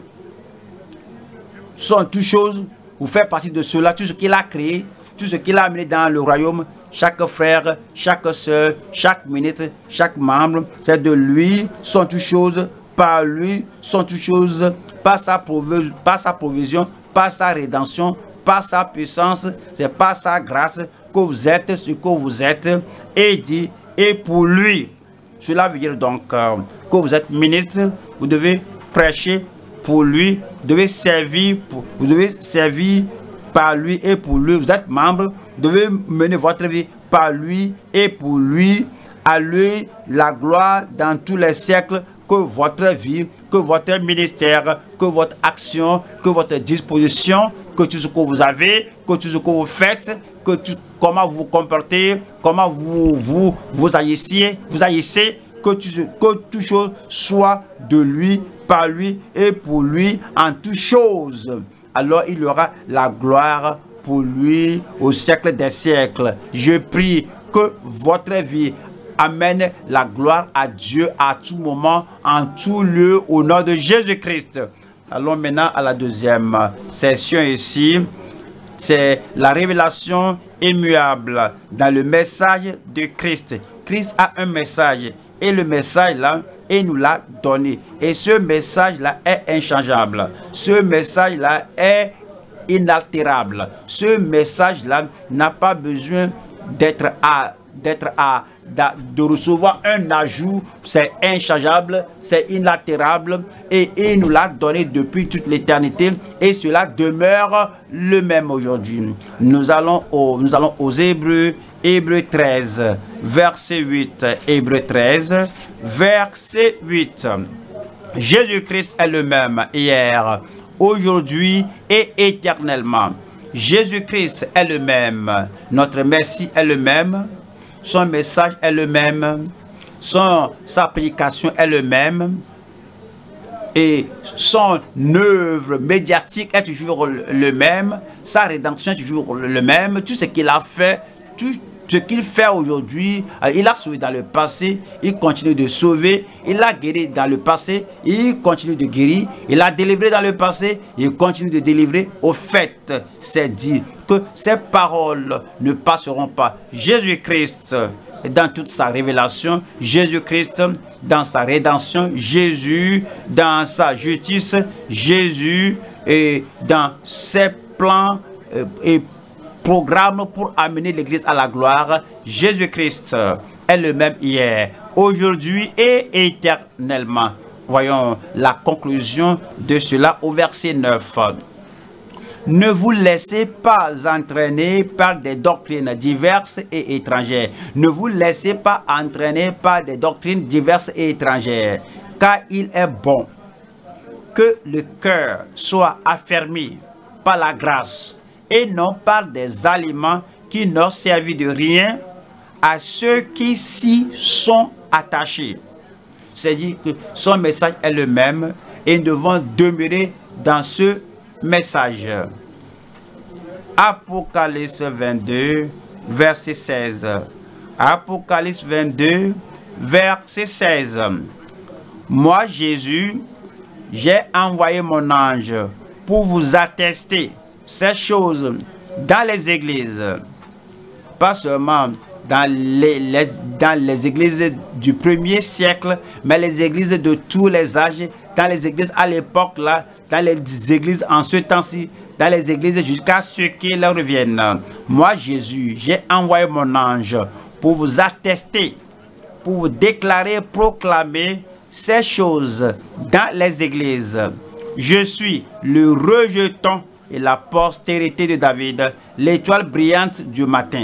sont toutes choses. Vous faites partie de cela, tout ce qu'il a créé, tout ce qu'il a amené dans le royaume. Chaque frère, chaque soeur, chaque ministre, chaque membre, c'est de lui sont toutes choses, par lui sont toutes choses, par sa, provision, par sa provision, par sa rédemption, par sa puissance, c'est par sa grâce que vous êtes ce que vous êtes. Et dit, et pour lui, cela veut dire donc euh, que vous êtes ministre, vous devez prêcher pour lui, vous devez servir, pour, vous devez servir par lui et pour lui. Vous êtes membre, vous devez mener votre vie par lui et pour lui. À lui la gloire dans tous les siècles. Que votre vie, que votre ministère, que votre action, que votre disposition, que tout ce que vous avez, que tout ce que vous faites, que tout, comment vous vous comportez, comment vous vous, vous agissez, vous agissez, que tout, que toute chose soit de lui, par lui et pour lui en toutes choses. Alors il y aura la gloire pour lui au siècle des siècles. Je prie que votre vie amène la gloire à Dieu à tout moment, en tout lieu, au nom de Jésus-Christ. Allons maintenant à la deuxième session ici. C'est la révélation immuable dans le message de Christ. Christ a un message et le message là, il nous l'a donné. Et ce message là est inchangeable. Ce message là est inaltérable. Ce message là n'a pas besoin d'être à d'être à de recevoir un ajout. C'est inchangeable, c'est inaltérable et il nous l'a donné depuis toute l'éternité et cela demeure le même aujourd'hui. Nous allons au, nous allons aux Hébreux, Hébreux treize, verset huit. Hébreux treize, verset huit. Jésus-Christ est le même hier, aujourd'hui et éternellement. Jésus-Christ est le même. Notre Messie est le même. Son message est le même, son, sa prédication est le même, et son œuvre médiatique est toujours le même, sa rédemption est toujours le même, tout ce qu'il a fait, tout ce qu'il fait aujourd'hui, il a sauvé dans le passé, il continue de sauver, il a guéri dans le passé, il continue de guérir, il a délivré dans le passé, il continue de délivrer. Au fait, c'est dit que ces paroles ne passeront pas. Jésus-Christ, dans toute sa révélation, Jésus-Christ dans sa rédemption, Jésus dans sa justice, Jésus et dans ses plans euh, et programme pour amener l'Église à la gloire. Jésus-Christ est le même hier, aujourd'hui et éternellement. Voyons la conclusion de cela au verset neuf. Ne vous laissez pas entraîner par des doctrines diverses et étrangères. Ne vous laissez pas entraîner par des doctrines diverses et étrangères. Car il est bon que le cœur soit affermi par la grâce et non par des aliments qui n'ont servi de rien à ceux qui s'y sont attachés. C'est-à-dire que son message est le même et nous devons demeurer dans ce message. Apocalypse vingt-deux, verset seize. Apocalypse vingt-deux, verset seize. Moi, Jésus, j'ai envoyé mon ange pour vous attester ces choses dans les églises. Pas seulement dans les, les, dans les églises du premier siècle, mais les églises de tous les âges, dans les églises à l'époque là, dans les églises en ce temps-ci, dans les églises jusqu'à ce qu'ils reviennent. Moi, Jésus, j'ai envoyé mon ange pour vous attester, pour vous déclarer, proclamer ces choses dans les églises. Je suis le rejeton et la postérité de David, l'étoile brillante du matin.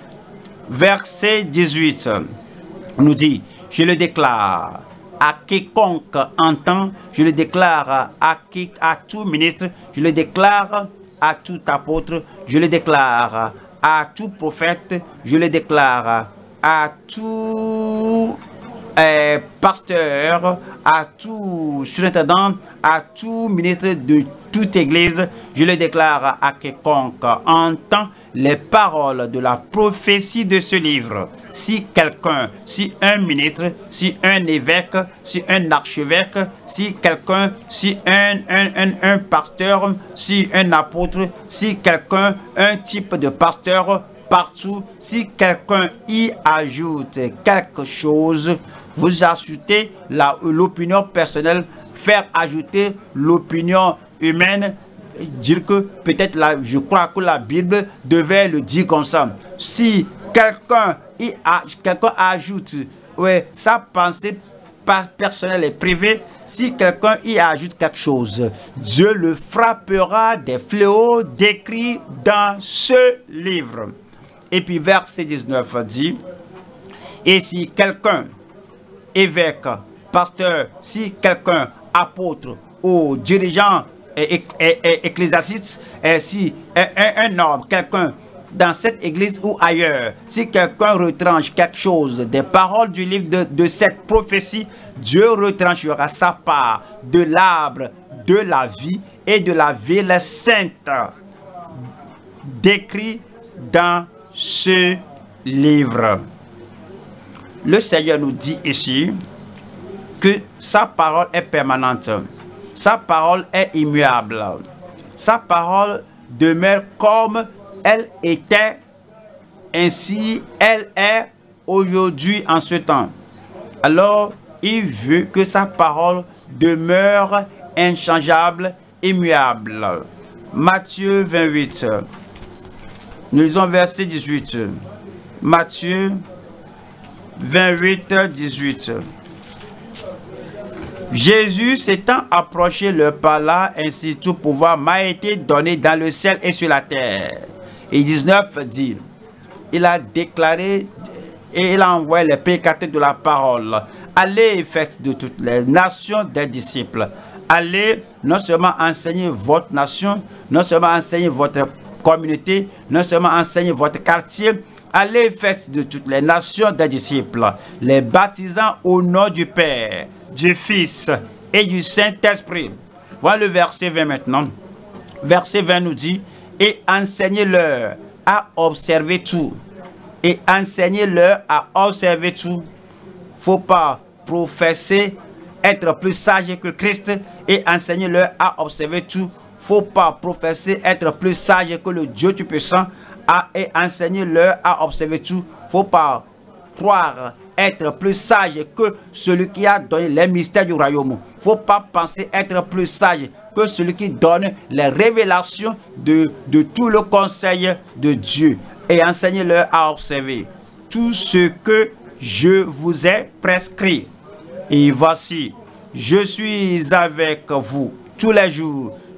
Verset dix-huit nous dit, je le déclare à quiconque entend, je le déclare à, qui, à tout ministre, je le déclare à tout apôtre, je le déclare à tout prophète, je le déclare à tout euh, pasteur, à tout surintendant, à tout ministre de toute église, je le déclare à quiconque entend les paroles de la prophétie de ce livre. Si quelqu'un, si un ministre, si un évêque, si un archevêque, si quelqu'un, si un, un, un, un pasteur, si un apôtre, si quelqu'un, un type de pasteur, partout, si quelqu'un y ajoute quelque chose, vous ajoutez l'opinion personnelle, faire ajouter l'opinion humaine, dire que peut-être je crois que la Bible devait le dire comme ça. Si quelqu'un quelqu'un ajoute ouais, sa pensée personnelle et privée, si quelqu'un y ajoute quelque chose, Dieu le frappera des fléaux décrits dans ce livre. Et puis verset dix-neuf dit, et si quelqu'un, évêque, pasteur, si quelqu'un, apôtre ou dirigeant ecclésiastique, si un, un homme, quelqu'un dans cette église ou ailleurs, si quelqu'un retranche quelque chose des paroles du livre de, de cette prophétie, Dieu retranchera sa part de l'arbre de la vie et de la ville sainte, décrit dans ce livre. Le Seigneur nous dit ici que sa parole est permanente, sa parole est immuable, sa parole demeure comme elle était, ainsi elle est aujourd'hui en ce temps. Alors, il veut que sa parole demeure inchangeable, immuable. Matthieu vingt-huit, nous lisons verset dix-huit. Matthieu vingt-huit, dix-huit. Jésus s'étant approché leur parla, ainsi tout pouvoir m'a été donné dans le ciel et sur la terre. Et dix-neuf dit, il a déclaré et il a envoyé les prédicateurs de la parole. Allez et faites de toutes les nations des disciples. Allez non seulement enseigner votre nation, non seulement enseigner votre communauté, non seulement enseigner votre quartier, allez et faites de toutes les nations des disciples, les baptisant au nom du Père, du Fils et du Saint-Esprit. Voilà le verset vingt maintenant. Verset vingt nous dit, et enseignez-leur à observer tout. Et enseignez-leur à observer tout. Faut pas professer être plus sage que Christ et enseigner-leur à observer tout. Faut pas professer être plus sage que le Dieu Tout-Puissant et enseigner-leur à observer tout. Faut pas croire être plus sage que celui qui a donné les mystères du royaume. Faut pas penser être plus sage que celui qui donne les révélations de, de tout le conseil de Dieu. Et enseignez-leur à observer tout ce que je vous ai prescrit. Et voici, je suis avec vous tous les jours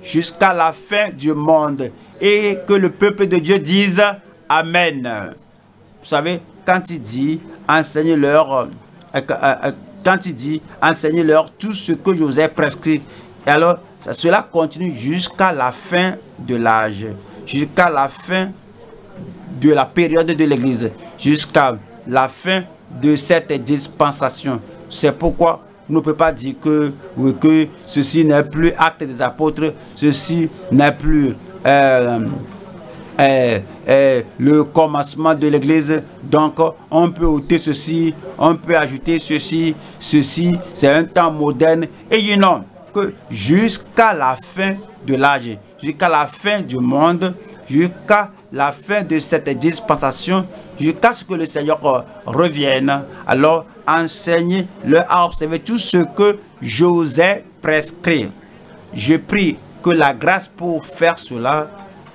jusqu'à la fin du monde. Et que le peuple de Dieu dise Amen. Vous savez, quand il dit enseignez-leur, euh, euh, quand il dit enseignez-leur tout ce que je vous ai prescrit, et alors cela continue jusqu'à la fin de l'âge, jusqu'à la fin de la période de l'Église, jusqu'à la fin de cette dispensation. C'est pourquoi vous ne pouvez pas dire que, oui, que ceci n'est plus acte des apôtres, ceci n'est plus euh, euh, euh, le commencement de l'Église. Donc on peut ôter ceci, on peut ajouter ceci, ceci c'est un temps moderne. Et non, que jusqu'à la fin de l'âge, jusqu'à la fin du monde, jusqu'à la fin de cette dispensation, jusqu'à ce que le Seigneur revienne, alors enseignez-leur à observer tout ce que je vous ai prescrit. Je prie que la grâce pour faire cela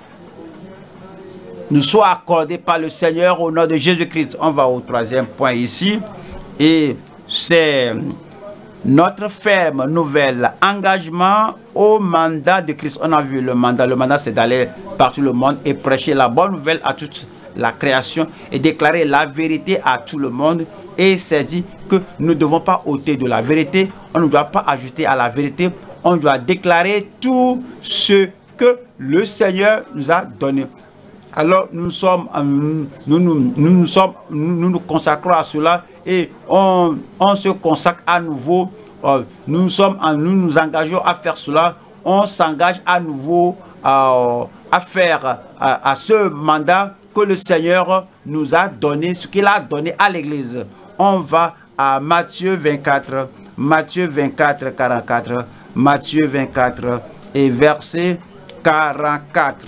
nous soit accordée par le Seigneur au nom de Jésus-Christ. On va au troisième point ici, et c'est notre ferme nouvelle engagement au mandat de Christ. On a vu le mandat. Le mandat, c'est d'aller partout le monde et prêcher la bonne nouvelle à toute la création et déclarer la vérité à tout le monde. Et c'est dit que nous ne devons pas ôter de la vérité. On ne doit pas ajouter à la vérité. On doit déclarer tout ce que le Seigneur nous a donné. Alors nous sommes, nous nous, nous, nous, sommes, nous nous consacrons à cela et on, on se consacre à nouveau. Euh, nous, sommes, nous nous engageons à faire cela. On s'engage à nouveau à, à faire à, à ce mandat que le Seigneur nous a donné, ce qu'il a donné à l'Église. On va à Matthieu vingt-quatre, Matthieu vingt-quatre, quarante-quatre, Matthieu vingt-quatre et verset quarante-quatre.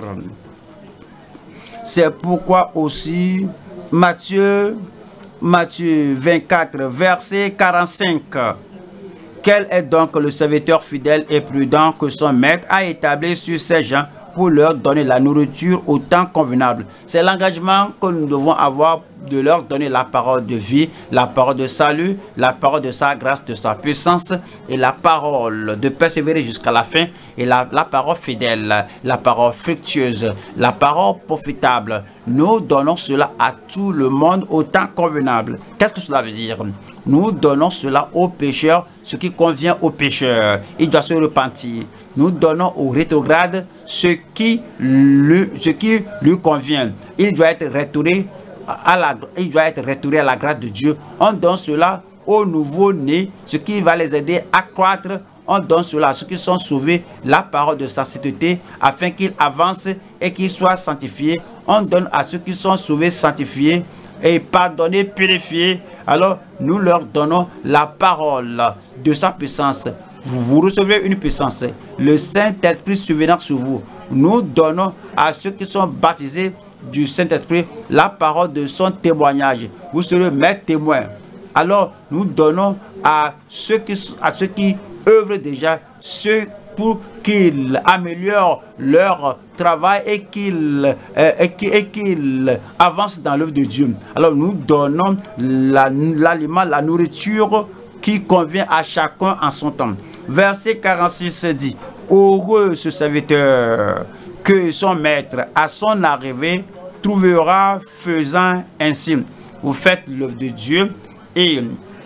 C'est pourquoi aussi Matthieu, Matthieu vingt-quatre, verset quarante-cinq. Quel est donc le serviteur fidèle et prudent que son maître a établi sur ses gens pour leur donner la nourriture au temps convenable? C'est l'engagement que nous devons avoir de leur donner la parole de vie, la parole de salut, la parole de sa grâce, de sa puissance et la parole de persévérer jusqu'à la fin et la, la parole fidèle, la parole fructueuse, la parole profitable. Nous donnons cela à tout le monde au temps convenable. Qu'est-ce que cela veut dire? Nous donnons cela aux pécheurs, ce qui convient aux pécheurs. Il doit se repentir. Nous donnons aux rétrogrades ce qui lui, ce qui lui convient. Il doit être restauré à la, il doit être restauré à la grâce de Dieu. On donne cela aux nouveau-nés, ce qui va les aider à croître. On donne cela à ceux qui sont sauvés, la parole de sa sainteté, afin qu'ils avancent et qu'ils soient sanctifiés. On donne à ceux qui sont sauvés, sanctifiés et pardonnés, purifiés. Alors nous leur donnons la parole de sa puissance. Vous, vous recevez une puissance. Le Saint-Esprit survenant sur vous. Nous donnons à ceux qui sont baptisés du Saint-Esprit la parole de son témoignage. Vous serez mes témoins. Alors nous donnons à ceux qui, à ceux qui œuvrent déjà, ceux pour qu'ils améliorent leur travail et qu'ils euh, et qu'ils avancent dans l'œuvre de Dieu. Alors nous donnons l'aliment, la, la nourriture qui convient à chacun en son temps. Verset quarante-six dit: heureux ce serviteur que son maître à son arrivée trouvera faisant ainsi. Vous faites l'œuvre de Dieu et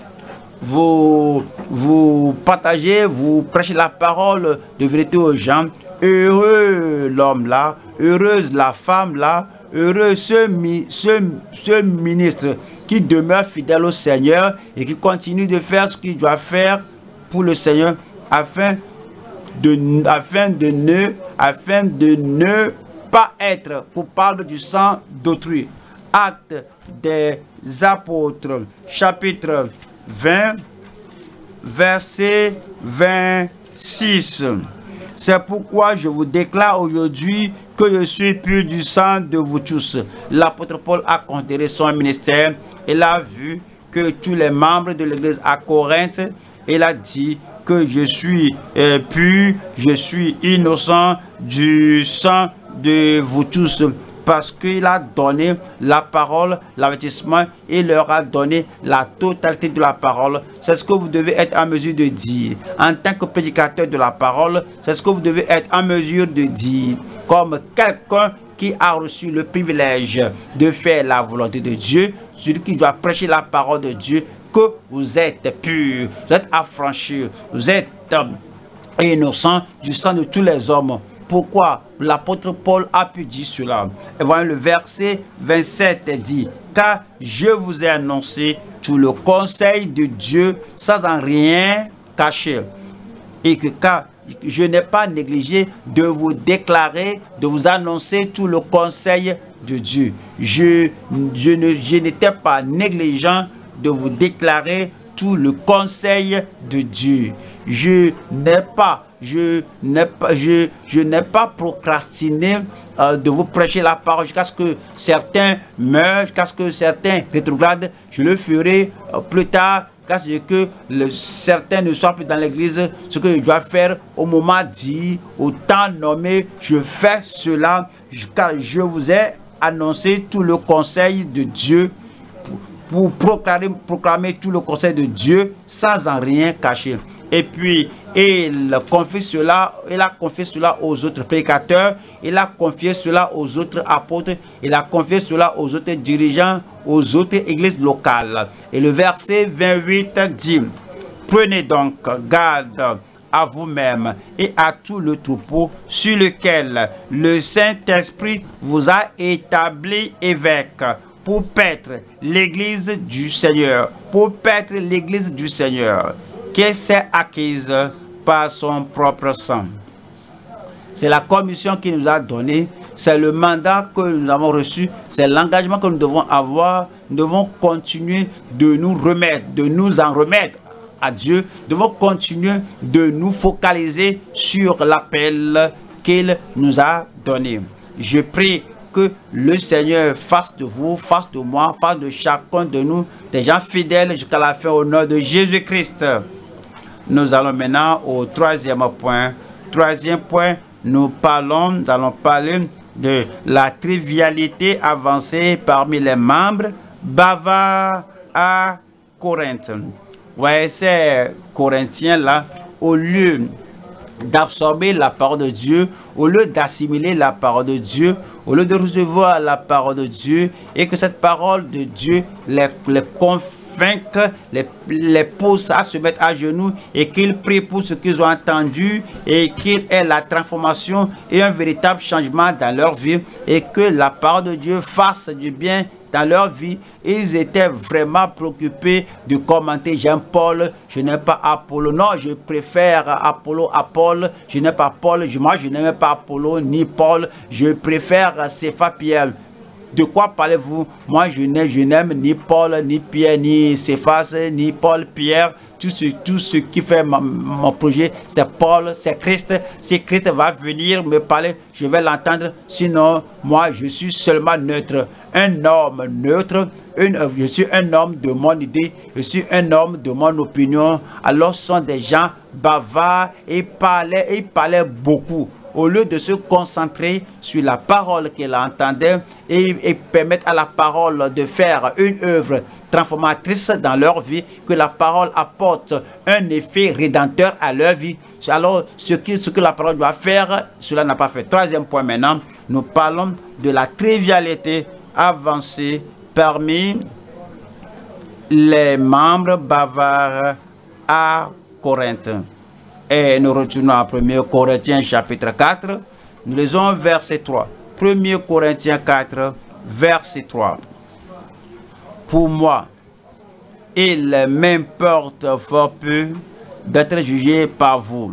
vous, vous partagez, vous prêchez la parole de vérité aux gens. Heureux l'homme là, heureuse la femme là, heureux ce, ce, ce ministre qui demeure fidèle au Seigneur et qui continue de faire ce qu'il doit faire pour le Seigneur afin de, afin de ne afin de ne pas être coupable du sang d'autrui. Actes des apôtres, chapitre vingt, verset vingt-six. C'est pourquoi je vous déclare aujourd'hui que je suis pur du sang de vous tous. L'apôtre Paul a considéré son ministère. Il a vu que tous les membres de l'église à Corinthe, il a dit que je suis euh, pur, je suis innocent du sang de vous tous. parce qu'il a donné la parole, l'avertissement, il leur a donné la totalité de la parole. C'est ce que vous devez être en mesure de dire. En tant que prédicateur de la parole, c'est ce que vous devez être en mesure de dire. Comme quelqu'un qui a reçu le privilège de faire la volonté de Dieu, celui qui doit prêcher la parole de Dieu, que vous êtes pur, vous êtes affranchis, vous êtes innocent du sang de tous les hommes. Pourquoi l'apôtre Paul a pu dire cela? Et voyez, le verset vingt-sept dit: car je vous ai annoncé tout le conseil de Dieu sans en rien cacher, et que car je n'ai pas négligé de vous déclarer, de vous annoncer tout le conseil de Dieu. Je, je ne, je n'étais pas négligent de vous déclarer tout le conseil de Dieu. Je n'ai pas, je n'ai pas, je, je n'ai pas procrastiné euh, de vous prêcher la parole jusqu'à ce que certains meurent, jusqu'à ce que certains rétrogradent. Je le ferai euh, plus tard, jusqu'à ce que le, certains ne soient plus dans l'église. Ce que je dois faire au moment dit, au temps nommé, je fais cela, car je vous ai annoncé tout le conseil de Dieu, pour proclamer, proclamer tout le conseil de Dieu sans en rien cacher. Et puis, il confie cela, il a confié cela aux autres prédicateurs, il a confié cela aux autres apôtres, il a confié cela aux autres dirigeants, aux autres églises locales. Et le verset vingt-huit dit: prenez donc garde à vous-même et à tout le troupeau sur lequel le Saint-Esprit vous a établi évêque, pour paître l'église du Seigneur, pour paître l'église du Seigneur, qui s'est acquise par son propre sang. C'est la commission qui nous a donné, c'est le mandat que nous avons reçu, c'est l'engagement que nous devons avoir. Nous devons continuer de nous remettre, de nous en remettre à Dieu. Nous devons continuer de nous focaliser sur l'appel qu'il nous a donné. Je prie que le Seigneur fasse de vous, fasse de moi, fasse de chacun de nous des gens fidèles jusqu'à la fin, au nom de Jésus-Christ. Nous allons maintenant au troisième point. Troisième point, nous parlons, nous allons parler de la trivialité avancée parmi les membres bavards à Corinthe. Vous voyez, ces Corinthiens-là, au lieu d'absorber la parole de Dieu, au lieu d'assimiler la parole de Dieu, au lieu de recevoir la parole de Dieu, et que cette parole de Dieu les, les convainque, les, les pousse à se mettre à genoux, et qu'ils prient pour ce qu'ils ont entendu, et qu'il ait la transformation et un véritable changement dans leur vie, et que la parole de Dieu fasse du bien dans leur vie. Ils étaient vraiment préoccupés de commenter: j'aime Paul, je n'aime pas Apollo. Non, je préfère Apollo à Paul. Je n'aime pas Paul, je, moi je n'aime pas Apollo ni Paul. Je préfère Cépha, Pierre. De quoi parlez-vous? Moi je n'aime ni Paul, ni Pierre, ni Céphas, ni Paul, Pierre. Tout ce, tout ce qui fait ma, mon projet, c'est Paul, c'est Christ. Si Christ va venir me parler, je vais l'entendre. Sinon, moi, je suis seulement neutre. Un homme neutre, une, je suis un homme de mon idée, je suis un homme de mon opinion. Alors, ce sont des gens bavards et parlaient, et parlaient beaucoup. Au lieu de se concentrer sur la parole qu'il entendait et, et permettre à la parole de faire une œuvre transformatrice dans leur vie, que la parole apporte un effet rédempteur à leur vie. Alors, ce que, ce que la parole doit faire, cela n'a pas fait. Troisième point maintenant, nous parlons de la trivialité avancée parmi les membres bavards à Corinthe. Et nous retournons à premier Corinthiens chapitre quatre. Nous lisons verset trois. premier Corinthiens quatre, verset trois. Pour moi, il m'importe fort peu d'être jugé par vous.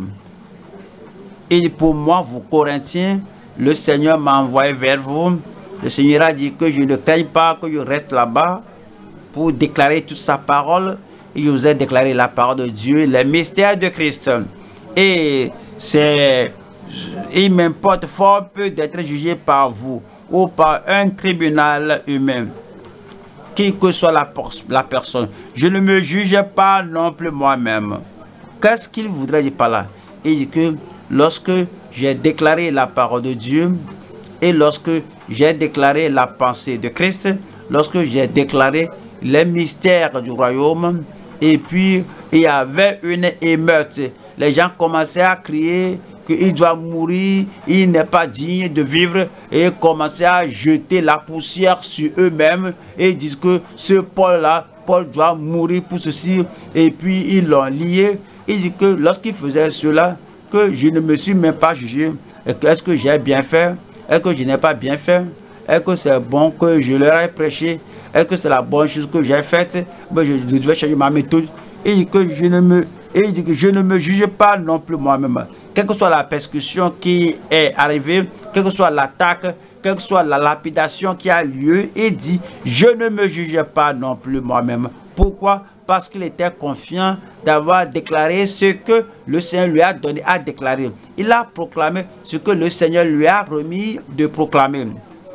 Et pour moi, vous Corinthiens, le Seigneur m'a envoyé vers vous. Le Seigneur a dit que je ne craigne pas que je reste là-bas pour déclarer toute sa parole. Et je vous ai déclaré la parole de Dieu, les mystères de Christ. Et c'est, il m'importe fort peu d'être jugé par vous ou par un tribunal humain, qui que soit la, la personne. Je ne me juge pas non plus moi-même. Qu'est-ce qu'il voudrait dire par là? Il dit que lorsque j'ai déclaré la parole de Dieu et lorsque j'ai déclaré la pensée de Christ, lorsque j'ai déclaré les mystères du royaume, et puis il y avait une émeute. Les gens commençaient à crier qu'il doit mourir, il n'est pas digne de vivre, et commençaient à jeter la poussière sur eux-mêmes et ils disent que ce Paul-là, Paul doit mourir pour ceci, et puis ils l'ont lié. Il dit que lorsqu'il faisait cela, que je ne me suis même pas jugé. Est-ce que j'ai bien fait? Est-ce que je n'ai pas bien fait? Est-ce que c'est bon que je leur ai prêché? Est-ce que c'est la bonne chose que j'ai faite? Ben, je, je devais changer ma méthode. Il dit que je ne me, et il dit que je ne me juge pas non plus moi-même. Quelle que soit la persécution qui est arrivée, quelle que soit l'attaque, quelle que soit la lapidation qui a lieu, il dit, je ne me juge pas non plus moi-même. Pourquoi? Parce qu'il était confiant d'avoir déclaré ce que le Seigneur lui a donné à déclarer. Il a proclamé ce que le Seigneur lui a remis de proclamer.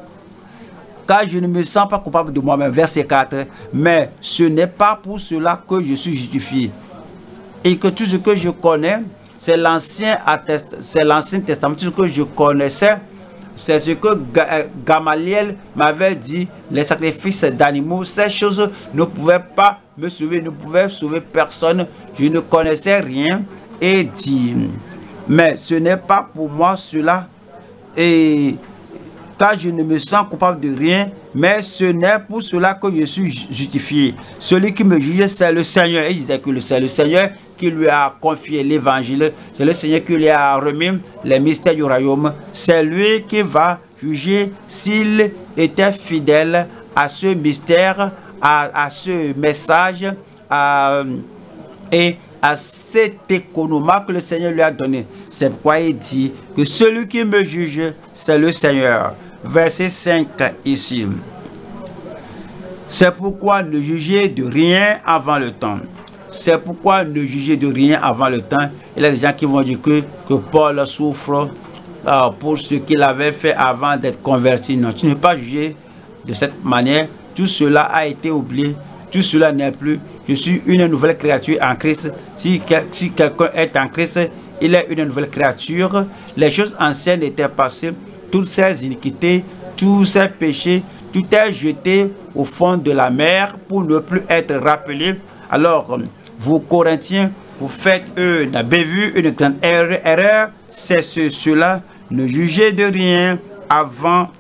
Car je ne me sens pas coupable de moi-même. Verset quatre. Mais ce n'est pas pour cela que je suis justifié. Et que tout ce que je connais, c'est l'Ancien Testament. Tout ce que je connaissais, c'est ce que Gamaliel m'avait dit, les sacrifices d'animaux. Ces choses ne pouvaient pas me sauver, ne pouvaient sauver personne. Je ne connaissais rien. Et dit, mais ce n'est pas pour moi cela. Et car je ne me sens coupable de rien, mais ce n'est pour cela que je suis justifié. Celui qui me juge, c'est le Seigneur. Et il disait que c'est le Seigneur qui lui a confié l'évangile. C'est le Seigneur qui lui a remis les mystères du royaume. C'est lui qui va juger s'il était fidèle à ce mystère, à, à ce message, à, et à cet économat que le Seigneur lui a donné. C'est pourquoi il dit que celui qui me juge, c'est le Seigneur. Verset cinq ici. C'est pourquoi ne jugez de rien avant le temps. C'est pourquoi ne jugez de rien avant le temps. Il y a des gens qui vont dire que, que Paul souffre euh, pour ce qu'il avait fait avant d'être converti. Non, tu ne peux pas juger de cette manière. Tout cela a été oublié. Tout cela n'est plus. Je suis une nouvelle créature en Christ. Si, si quelqu'un est en Christ, il est une nouvelle créature. Les choses anciennes étaient passées. Toutes ces iniquités, tous ces péchés, tout est jeté au fond de la mer pour ne plus être rappelé. Alors, vous Corinthiens, vous faites une bévue, une grande erreur. C'est ce, cela. Ne jugez de rien avant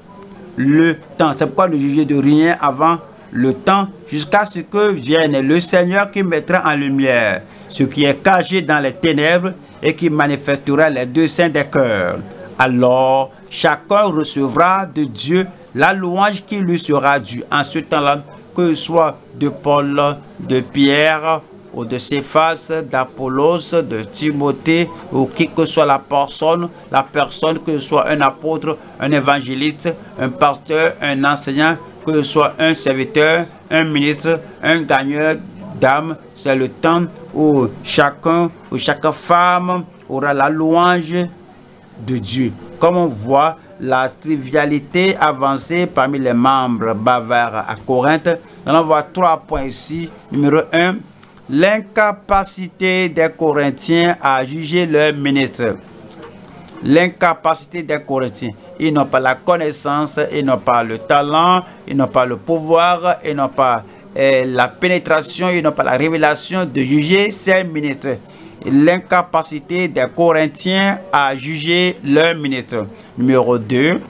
le temps. C'est pourquoi ne jugez de rien avant le temps, jusqu'à ce que vienne le Seigneur qui mettra en lumière ce qui est caché dans les ténèbres et qui manifestera les deux saints des cœurs. Alors, chacun recevra de Dieu la louange qui lui sera due en ce temps-là, que ce soit de Paul, de Pierre, ou de Céphas, d'Apollos, de Timothée, ou qui que soit la personne, la personne, que ce soit un apôtre, un évangéliste, un pasteur, un enseignant, que ce soit un serviteur, un ministre, un gagneur d'âme. C'est le temps où chacun, où chaque femme aura la louange de Dieu. Comme on voit la trivialité avancée parmi les membres bavards à Corinthe, nous allons voir trois points ici. Numéro un, l'incapacité des Corinthiens à juger leurs ministres. L'incapacité des Corinthiens. Ils n'ont pas la connaissance, ils n'ont pas le talent, ils n'ont pas le pouvoir, ils n'ont pas eh, la pénétration, ils n'ont pas la révélation de juger ces ministres. L'incapacité des Corinthiens à juger leurs ministres. Numéro deux,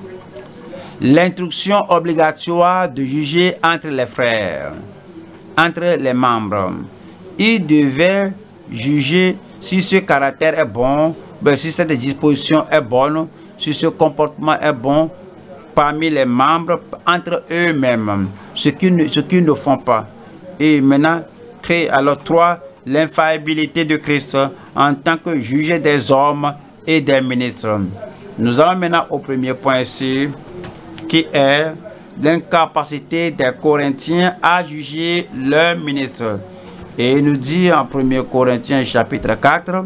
l'instruction obligatoire de juger entre les frères, entre les membres. Ils devaient juger si ce caractère est bon, ben, si cette disposition est bonne, si ce comportement est bon parmi les membres, entre eux-mêmes, ce qu'ils ne, ce qu'ils ne font pas. Et maintenant, créer alors trois, l'infaillibilité de Christ en tant que juge des hommes et des ministres. Nous allons maintenant au premier point ici, qui est l'incapacité des Corinthiens à juger leurs ministres. Et il nous dit en premier Corinthiens chapitre quatre,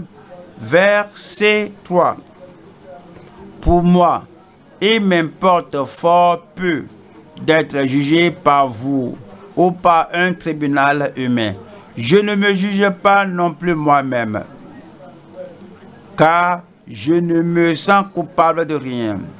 verset trois. Pour moi, il m'importe fort peu d'être jugé par vous ou par un tribunal humain. Je ne me juge pas non plus moi-même, car je ne me sens coupable de rien.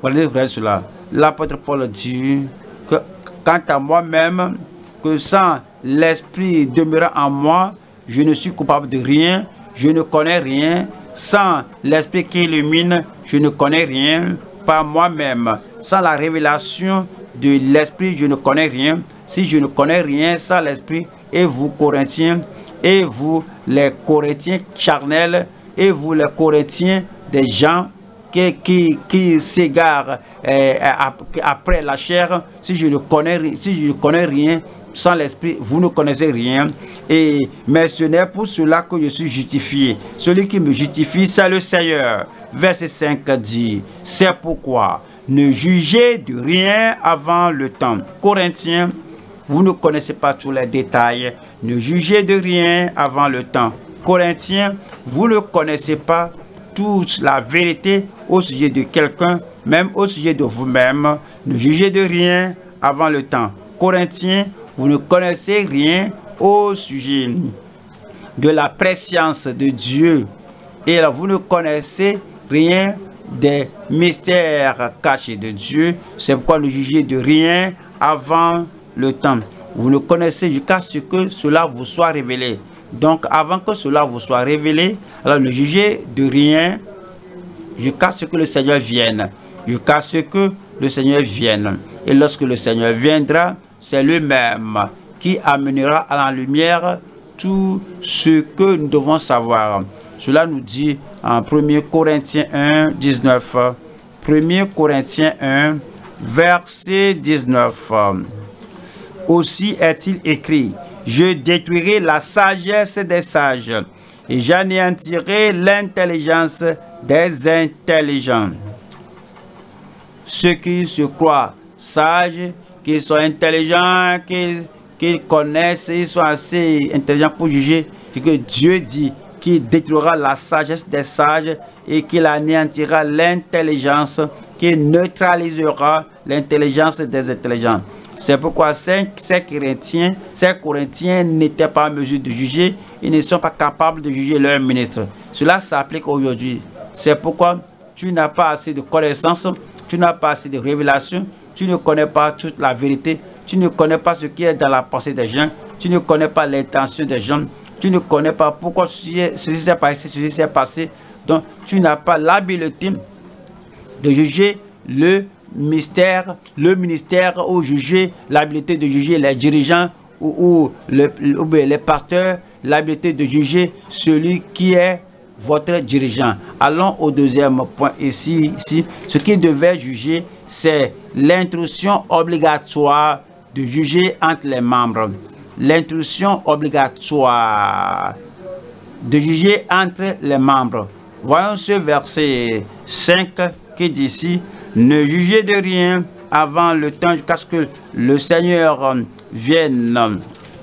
Regardez cela. L'apôtre Paul dit que quant à moi-même, que sans l'Esprit demeurant en moi, je ne suis coupable de rien, je ne connais rien. Sans l'Esprit qui illumine, je ne connais rien par moi-même. Sans la révélation de l'Esprit, je ne connais rien. Si je ne connais rien sans l'Esprit, et vous Corinthiens, et vous les Corinthiens charnels, et vous les Corinthiens des gens qui, qui, qui s'égarent euh, après la chair, si je ne connais, si je ne connais rien sans l'Esprit, vous ne connaissez rien. Et, mais ce n'est pour cela que je suis justifié. Celui qui me justifie, c'est le Seigneur. Verset cinq dit, c'est pourquoi ne jugez de rien avant le temps. Corinthiens, vous ne connaissez pas tous les détails. Ne jugez de rien avant le temps. Corinthiens, vous ne connaissez pas toute la vérité au sujet de quelqu'un, même au sujet de vous-même. Ne jugez de rien avant le temps. Corinthiens, vous ne connaissez rien au sujet de la préscience de Dieu. Et là, vous ne connaissez rien des mystères cachés de Dieu. C'est pourquoi ne jugez de rien avant le temps. Vous ne connaissez jusqu'à ce que cela vous soit révélé. Donc, avant que cela vous soit révélé, alors ne jugez de rien jusqu'à ce que le Seigneur vienne. Jusqu'à ce que le Seigneur vienne. Et lorsque le Seigneur viendra, c'est lui-même qui amènera à la lumière tout ce que nous devons savoir. Cela nous dit en premier Corinthiens un, dix-neuf. premier Corinthiens un, verset dix-neuf. Aussi est-il écrit, je détruirai la sagesse des sages et j'anéantirai l'intelligence des intelligents. Ceux qui se croient sages, qui sont intelligents, qui, qui connaissent, ils sont assez intelligents pour juger ce que Dieu dit, qu'il détruira la sagesse des sages et qu'il anéantira l'intelligence, qu'il neutralisera l'intelligence des intelligents. C'est pourquoi ces, ces Corinthiens, ces Corinthiens n'étaient pas en mesure de juger, ils ne sont pas capables de juger leur ministre. Cela s'applique aujourd'hui. C'est pourquoi tu n'as pas assez de connaissances, tu n'as pas assez de révélations, tu ne connais pas toute la vérité, tu ne connais pas ce qui est dans la pensée des gens, tu ne connais pas l'intention des gens, tu ne connais pas pourquoi ceci s'est passé, ceci s'est passé. Donc tu n'as pas l'habileté de juger le mystère, le ministère ou juger, l'habileté de juger les dirigeants ou, ou, le, ou les pasteurs, l'habileté de juger celui qui est votre dirigeant. Allons au deuxième point ici. ici. Ce qui devait juger, c'est l'intrusion obligatoire de juger entre les membres. L'intrusion obligatoire de juger entre les membres. Voyons ce verset cinq qui dit ici, ne jugez de rien avant le temps jusqu'à ce que le Seigneur vienne.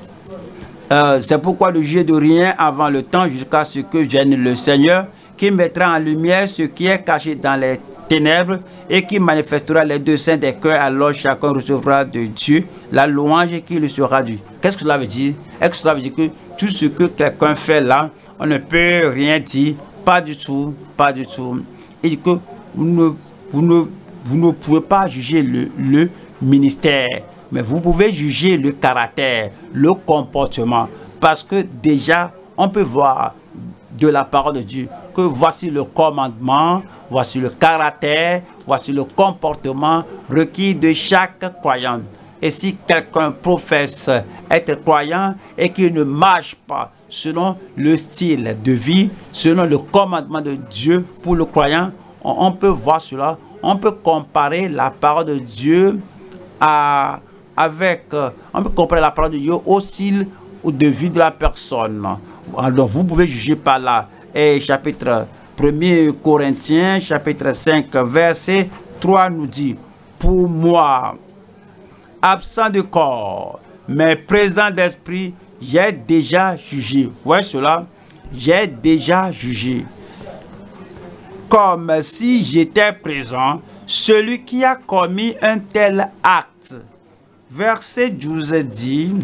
Euh, c'est pourquoi ne jugez de rien avant le temps jusqu'à ce que vienne le Seigneur qui mettra en lumière ce qui est caché dans les ténèbres et qui manifestera les desseins des cœurs. Alors chacun recevra de Dieu la louange qui lui sera due. Qu'est-ce que cela veut dire? Est-ce que cela veut dire que tout ce que quelqu'un fait là, on ne peut rien dire? Pas du tout, pas du tout. Il dit que vous ne, vous ne, vous ne pouvez pas juger le, le ministère, mais vous pouvez juger le caractère, le comportement. Parce que déjà, on peut voir de la parole de Dieu que voici le commandement, voici le caractère, voici le comportement requis de chaque croyant. Et si quelqu'un professe être croyant et qu'il ne marche pas selon le style de vie, selon le commandement de Dieu pour le croyant, on, on peut voir cela. On peut comparer la parole de Dieu à, avec, on peut comparer la parole de Dieu au style de vie de la personne. Alors vous pouvez juger par là. Et chapitre premier Corinthiens, chapitre cinq, verset trois nous dit, pour moi, absent de corps, mais présent d'esprit, j'ai déjà jugé. Vous voyez cela? J'ai déjà jugé. Comme si j'étais présent, celui qui a commis un tel acte. Verset douze dit,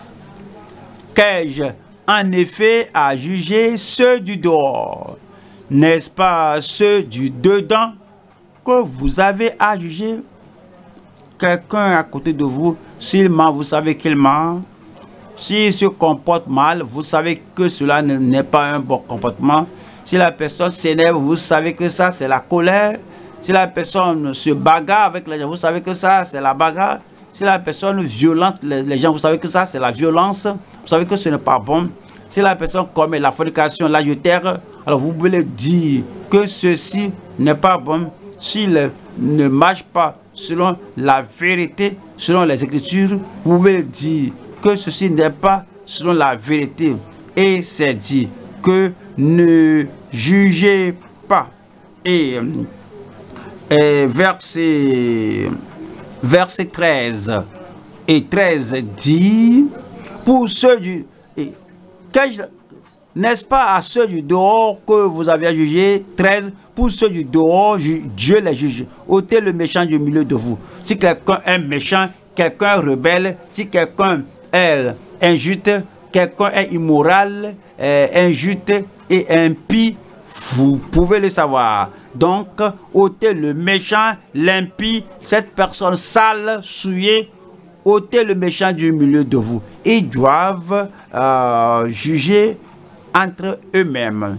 qu'ai-je en effet à juger ceux du dehors? N'est-ce pas ceux du dedans? que vous avez à juger quelqu'un à côté de vous, s'il ment, vous savez qu'il ment. S'il se comporte mal, vous savez que cela n'est pas un bon comportement. Si la personne s'énerve, vous savez que ça, c'est la colère. Si la personne se bagarre avec les gens, vous savez que ça, c'est la bagarre. Si la personne violente les gens, vous savez que ça, c'est la violence. Vous savez que ce n'est pas bon. Si la personne commet la fornication, l'adultère, alors vous pouvez dire que ceci n'est pas bon. S'il ne marche pas selon la vérité, selon les Écritures, vous pouvez dire que ceci n'est pas selon la vérité. Et c'est dit que ne jugez pas. Et, et verset, verset treize et treize dit, pour ceux du... N'est-ce pas à ceux du dehors que vous avez jugé? treize. Pour ceux du dehors, Dieu les juge. Ôtez le méchant du milieu de vous. Si quelqu'un est méchant, quelqu'un rebelle, si quelqu'un est injuste, quelqu'un est immoral, est injuste et impie, vous pouvez le savoir. Donc, ôtez le méchant, l'impie, cette personne sale, souillée, ôtez le méchant du milieu de vous. Ils doivent euh, juger entre eux-mêmes.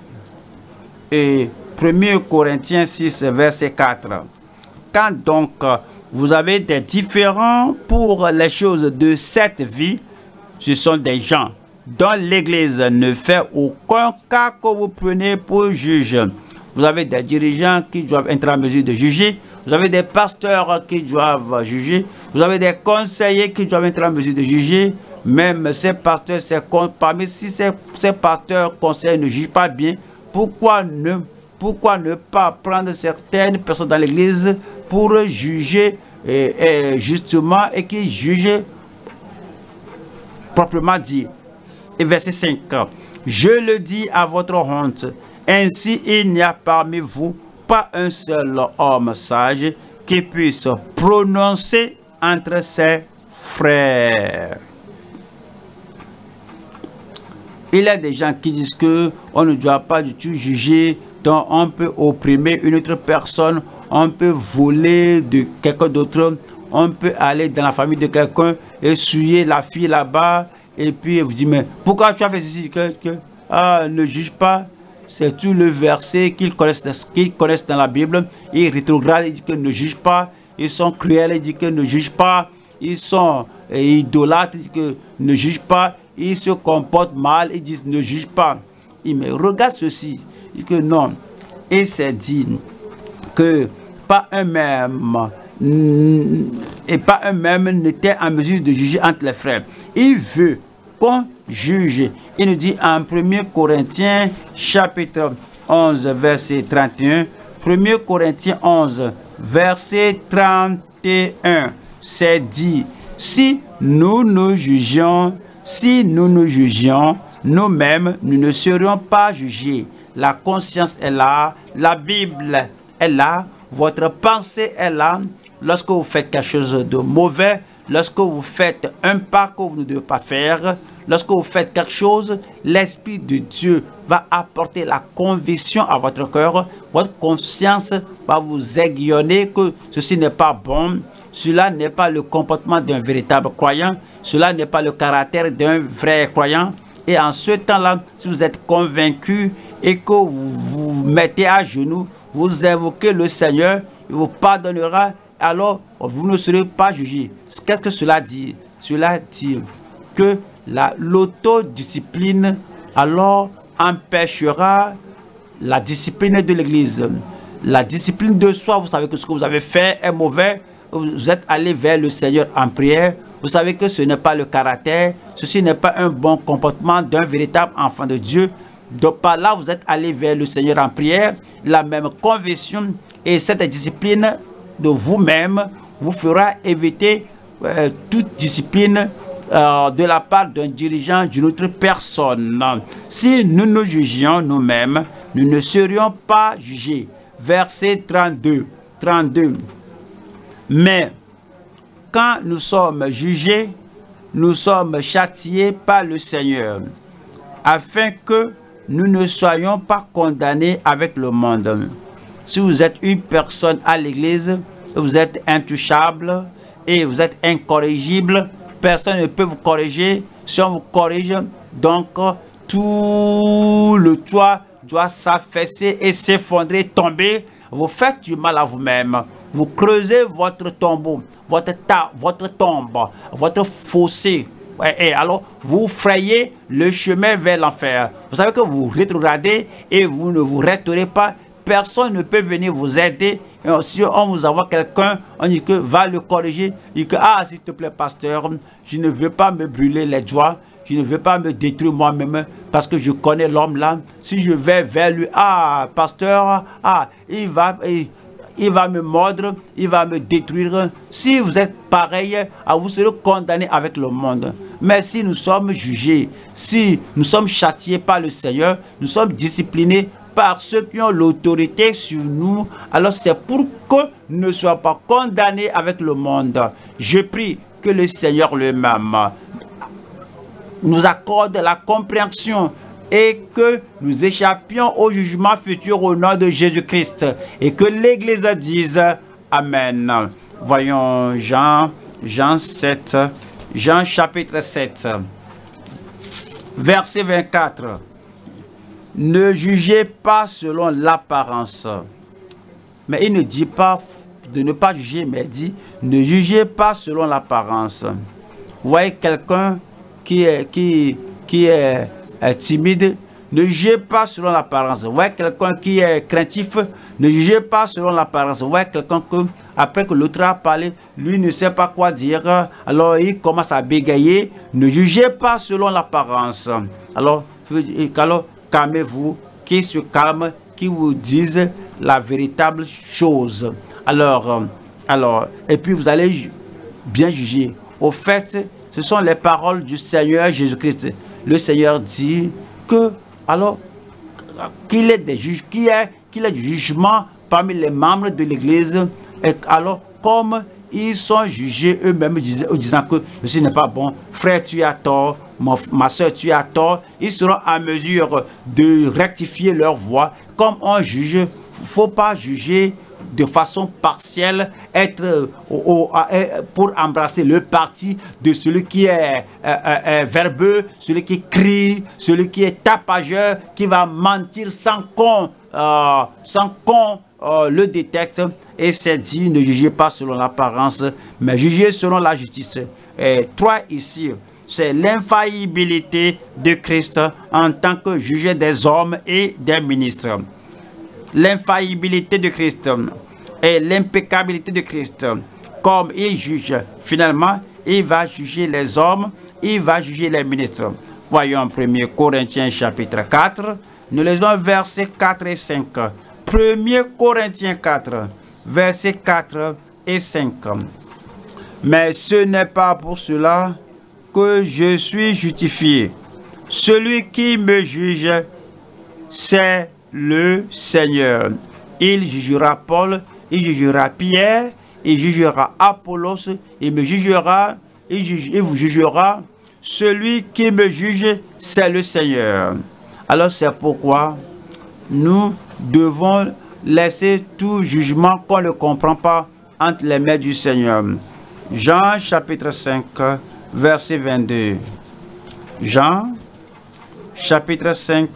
Et premier Corinthiens six, verset quatre. Quand donc vous avez des différends pour les choses de cette vie, ce sont des gens dont l'Église ne fait aucun cas que vous prenez pour juge. Vous avez des dirigeants qui doivent être en mesure de juger. Vous avez des pasteurs qui doivent juger. Vous avez des conseillers qui doivent être en mesure de juger. Même ces pasteurs, ces, parmi si ces, ces pasteurs conseillers ne jugent pas bien, pourquoi ne, pourquoi ne pas prendre certaines personnes dans l'église pour juger et, et justement et qui jugent proprement dit. Et verset cinq. Je le dis à votre honte, ainsi il n'y a parmi vous pas un seul homme sage qui puisse prononcer entre ses frères. Il y a des gens qui disent que on ne doit pas du tout juger, donc on peut opprimer une autre personne, on peut voler de quelqu'un d'autre, on peut aller dans la famille de quelqu'un et souiller la fille là-bas, et puis vous dites, mais pourquoi tu as fait ceci? Que, que, ah, ne juge pas. C'est tout le verset qu'ils connaissent, qu'ils connaissent dans la Bible. Ils rétrogradent, ils disent qu'ils ne jugent pas. Ils sont cruels, ils disent qu'ils ne jugent pas. Ils sont euh, idolâtres, ils disent qu'ils ne jugent pas. Ils se comportent mal, ils disent ne juge pas. Il me regarde ceci, il dit que non. Et c'est dit que pas un même et pas un même n'était en mesure de juger entre les frères. Il veut qu'on juge. Il nous dit en premier Corinthiens chapitre onze verset trente et un. premier Corinthiens onze verset trente et un. C'est dit, si nous nous jugeons, si nous nous jugions nous-mêmes, nous ne serions pas jugés. La conscience est là, la Bible est là, votre pensée est là. Lorsque vous faites quelque chose de mauvais, lorsque vous faites un pas que vous ne devez pas faire, lorsque vous faites quelque chose, l'Esprit de Dieu va apporter la conviction à votre cœur. Votre conscience va vous aiguillonner que ceci n'est pas bon. Cela n'est pas le comportement d'un véritable croyant. Cela n'est pas le caractère d'un vrai croyant. Et en ce temps-là, si vous êtes convaincu et que vous vous mettez à genoux, vous invoquez le Seigneur, il vous pardonnera, alors vous ne serez pas jugé. Qu'est-ce que cela dit? Cela dit que l'autodiscipline alors empêchera la discipline de l'Église. La discipline de soi, vous savez que ce que vous avez fait est mauvais. Vous êtes allé vers le Seigneur en prière. Vous savez que ce n'est pas le caractère. Ceci n'est pas un bon comportement d'un véritable enfant de Dieu. Donc par là, vous êtes allé vers le Seigneur en prière. La même conviction et cette discipline de vous-même vous fera éviter euh, toute discipline euh, de la part d'un dirigeant d'une autre personne. Si nous nous jugions nous-mêmes, nous ne serions pas jugés. Verset trente-deux. trente-deux. Mais quand nous sommes jugés, nous sommes châtiés par le Seigneur, afin que nous ne soyons pas condamnés avec le monde. Si vous êtes une personne à l'église, vous êtes intouchable et vous êtes incorrigible, personne ne peut vous corriger. Si on vous corrige, donc tout le toit doit s'affaisser et s'effondrer, tomber. Vous faites du mal à vous-même. Vous creusez votre tombeau, votre, ta, votre tombe, votre fossé. Et alors, vous frayez le chemin vers l'enfer. Vous savez que vous rétrogradez et vous ne vous restaurez pas. Personne ne peut venir vous aider. Et si on vous envoie quelqu'un, on dit que va le corriger. Il dit que, ah, s'il te plaît, pasteur, je ne veux pas me brûler les doigts. Je ne veux pas me détruire moi-même parce que je connais l'homme là. Si je vais vers lui, ah, pasteur, ah, il va... Il, il va me mordre, il va me détruire. Si vous êtes pareil, vous serez condamné avec le monde. Mais si nous sommes jugés, si nous sommes châtiés par le Seigneur, nous sommes disciplinés par ceux qui ont l'autorité sur nous, alors c'est pour que nous ne soyons pas condamnés avec le monde. Je prie que le Seigneur lui-même nous accorde la compréhension et que nous échappions au jugement futur au nom de Jésus-Christ. Et que l'Église dise Amen. Voyons Jean, Jean sept, Jean chapitre sept, verset vingt-quatre. Ne jugez pas selon l'apparence. Mais il ne dit pas de ne pas juger, mais il dit ne jugez pas selon l'apparence. Vous voyez quelqu'un qui est, qui, qui est timide, ne jugez pas selon l'apparence. Vous voyez quelqu'un qui est craintif, ne jugez pas selon l'apparence. Vous voyez quelqu'un que, après que l'autre a parlé, lui ne sait pas quoi dire, alors il commence à bégayer. Ne jugez pas selon l'apparence. Alors, alors calmez-vous, qui se calme, qui vous dise la véritable chose. Alors, alors, et puis vous allez bien juger. Au fait, ce sont les paroles du Seigneur Jésus-Christ. Le Seigneur dit que, alors, qu'il est des juges, qu'il est, qu'il est du jugement parmi les membres de l'Église. Et alors, comme ils sont jugés eux-mêmes, disant que ceci n'est pas bon, frère, tu as tort, ma, ma soeur, tu as tort, ils seront à mesure de rectifier leur voie. Comme on juge, il ne faut pas juger de façon partielle, être euh, au, euh, pour embrasser le parti de celui qui est euh, euh, verbeux, celui qui crie, celui qui est tapageur, qui va mentir sans qu'on euh, sans qu'on euh, le détecte. Et c'est dit, ne jugez pas selon l'apparence, mais jugez selon la justice. Et trois ici, c'est l'infaillibilité de Christ en tant que juge des hommes et des ministres. L'infaillibilité de Christ et l'impeccabilité de Christ. Comme il juge, finalement, il va juger les hommes, il va juger les ministres. Voyons premier Corinthiens chapitre quatre. Nous lisons versets quatre et cinq. premier Corinthiens quatre, versets quatre et cinq. Mais ce n'est pas pour cela que je suis justifié. Celui qui me juge, c'est le Seigneur. Il jugera Paul, il jugera Pierre, il jugera Apollos, il me jugera, il, juge, il vous jugera. Celui qui me juge, c'est le Seigneur. Alors c'est pourquoi nous devons laisser tout jugement qu'on ne comprend pas entre les mains du Seigneur. Jean chapitre cinq, verset vingt-deux. Jean chapitre cinq,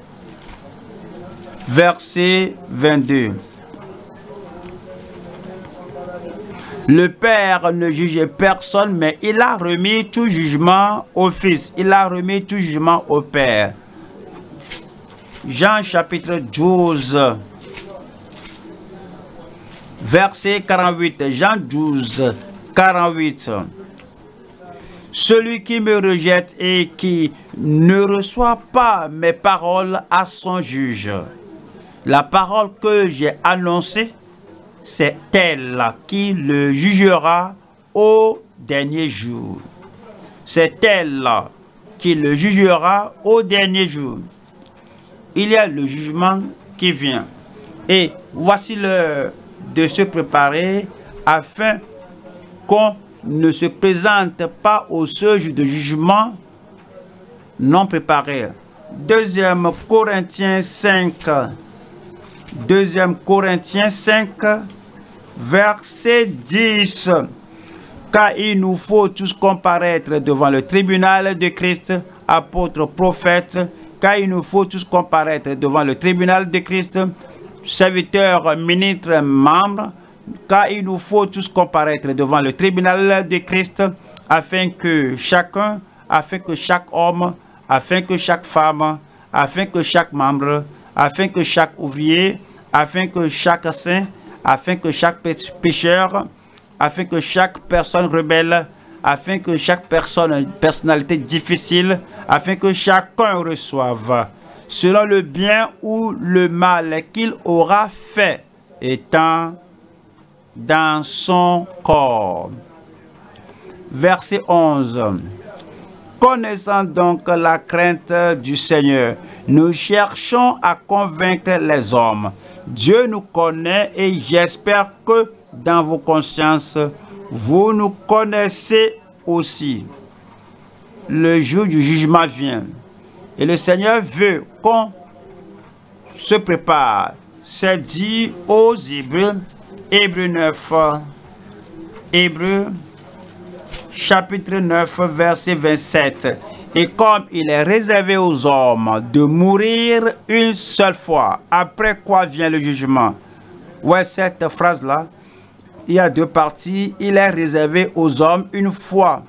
verset vingt-deux. Le Père ne juge personne, mais il a remis tout jugement au Fils. Il a remis tout jugement au Père. Jean chapitre douze, verset quarante-huit. Jean douze, quarante-huit. Celui qui me rejette et qui ne reçoit pas mes paroles à son juge. La parole que j'ai annoncée, c'est elle qui le jugera au dernier jour. C'est elle qui le jugera au dernier jour. Il y a le jugement qui vient. Et voici l'heure de se préparer afin qu'on ne se présente pas au seuil de jugement non préparé. Deuxième Corinthiens cinq, deuxième Corinthiens cinq, verset dix. Car il nous faut tous comparaître devant le tribunal de Christ, apôtres, prophètes, car il nous faut tous comparaître devant le tribunal de Christ, serviteurs, ministres, membres, car il nous faut tous comparaître devant le tribunal de Christ, afin que chacun, afin que chaque homme, afin que chaque femme, afin que chaque membre, afin que chaque ouvrier, afin que chaque saint, afin que chaque pécheur, afin que chaque personne rebelle, afin que chaque personne, personnalité difficile, afin que chacun reçoive selon le bien ou le mal qu'il aura fait, étant dans son corps. Verset onze. Connaissant donc la crainte du Seigneur, nous cherchons à convaincre les hommes. Dieu nous connaît et j'espère que dans vos consciences, vous nous connaissez aussi. Le jour du jugement vient et le Seigneur veut qu'on se prépare. C'est dit aux Hébreux, Hébreux neuf, Hébreux chapitre neuf, verset vingt-sept. Et comme il est réservé aux hommes de mourir une seule fois, après quoi vient le jugement. Ouais, cette phrase-là, il y a deux parties. Il est réservé aux hommes une fois.